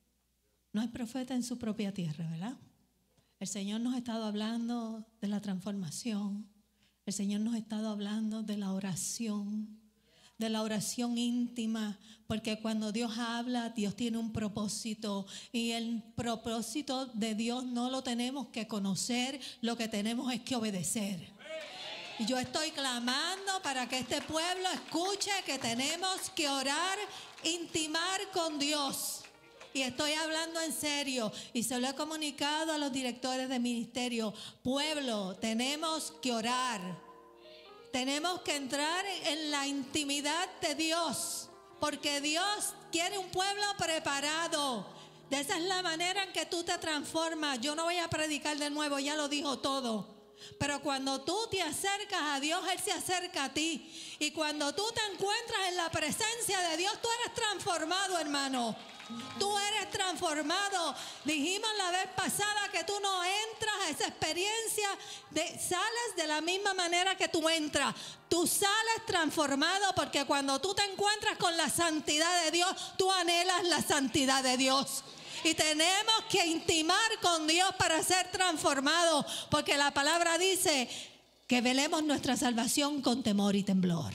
no hay profeta en su propia tierra, ¿verdad? El Señor nos ha estado hablando de la transformación. El Señor nos ha estado hablando de la oración, de la oración íntima, porque cuando Dios habla, Dios tiene un propósito, y el propósito de Dios no lo tenemos que conocer, lo que tenemos es que obedecer. Y yo estoy clamando para que este pueblo escuche que tenemos que orar, intimar con Dios. Y estoy hablando en serio, y se lo he comunicado a los directores de ministerio. Pueblo, tenemos que orar. Tenemos que entrar en la intimidad de Dios, porque Dios quiere un pueblo preparado. De esa es la manera en que tú te transformas. Yo no voy a predicar de nuevo, ya lo dijo todo. Pero cuando tú te acercas a Dios, Él se acerca a ti. Y cuando tú te encuentras en la presencia de Dios, tú eres transformado, hermano. Tú eres transformado. Dijimos la vez pasada que tú no entras a esa experiencia, de, sales de la misma manera que tú entras. Tú sales transformado, porque cuando tú te encuentras con la santidad de Dios, tú anhelas la santidad de Dios. Y tenemos que intimar con Dios para ser transformados, porque la palabra dice que velemos nuestra salvación con temor y temblor.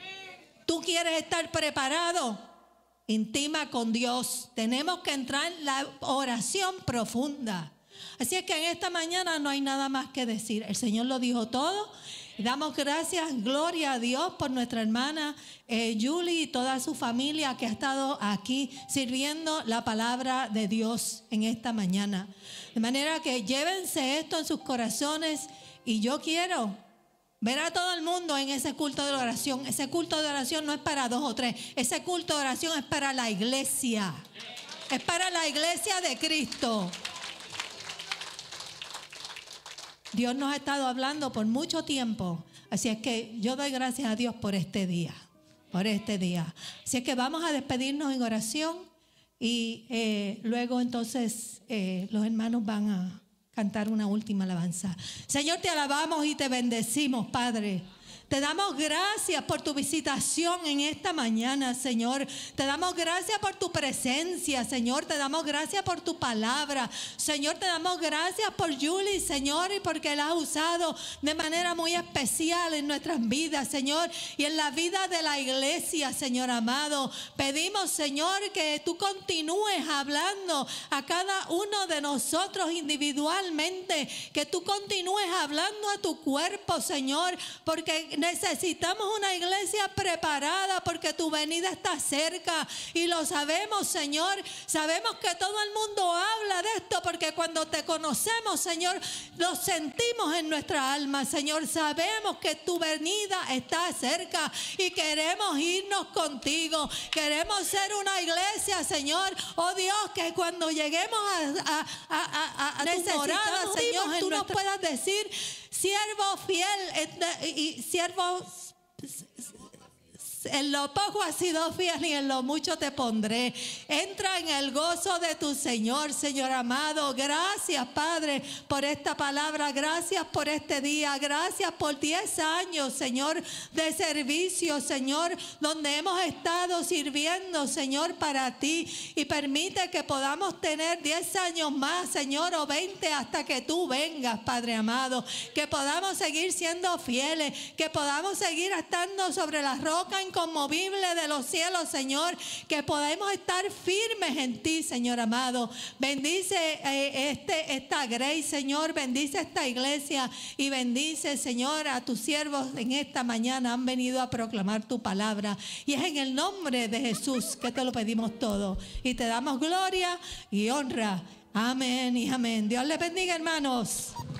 ¿Tú quieres estar preparado? Intima con Dios. Tenemos que entrar en la oración profunda. Así es que en esta mañana no hay nada más que decir. El Señor lo dijo todo. Damos gracias, gloria a Dios por nuestra hermana eh, Julie y toda su familia que ha estado aquí sirviendo la palabra de Dios en esta mañana. De manera que llévense esto en sus corazones, y yo quiero ver a todo el mundo en ese culto de oración. Ese culto de oración no es para dos o tres. Ese culto de oración es para la iglesia. Es para la iglesia de Cristo. Dios nos ha estado hablando por mucho tiempo. Así es que yo doy gracias a Dios por este día. Por este día. Así es que vamos a despedirnos en oración. Y eh, luego entonces eh, los hermanos van a cantar una última alabanza. Señor, te alabamos y te bendecimos, Padre. Te damos gracias por tu visitación en esta mañana, Señor. Te damos gracias por tu presencia, Señor. Te damos gracias por tu palabra. Señor, te damos gracias por Julie, Señor, y porque la has usado de manera muy especial en nuestras vidas, Señor, y en la vida de la iglesia, Señor amado. Pedimos, Señor, que tú continúes hablando a cada uno de nosotros individualmente, que tú continúes hablando a tu cuerpo, Señor, porque necesitamos una iglesia preparada, porque tu venida está cerca y lo sabemos, Señor. Sabemos que todo el mundo habla de esto, porque cuando te conocemos, Señor, lo sentimos en nuestra alma, Señor. Sabemos que tu venida está cerca y queremos irnos contigo. Queremos ser una iglesia, Señor, oh Dios, que cuando lleguemos a, a, a, a, a tu morada, Señor, tú nos puedas decir: siervo fiel y siervo, en lo poco has sido fiel y en lo mucho te pondré. Entra en el gozo de tu Señor, Señor amado. Gracias, Padre, por esta palabra. Gracias por este día. Gracias por diez años, Señor, de servicio, Señor, donde hemos estado sirviendo, Señor, para ti. Y permite que podamos tener diez años más, Señor, o veinte, hasta que tú vengas, Padre amado. Que podamos seguir siendo fieles, que podamos seguir estando sobre la roca inconmovible de los cielos, Señor, que podemos estar firmes en ti, Señor amado. Bendice eh, este, esta Grace, Señor, bendice esta iglesia y bendice, Señor, a tus siervos en esta mañana. Han venido a proclamar tu palabra y es en el nombre de Jesús que te lo pedimos todo y te damos gloria y honra. Amén y amén. Dios les bendiga, hermanos.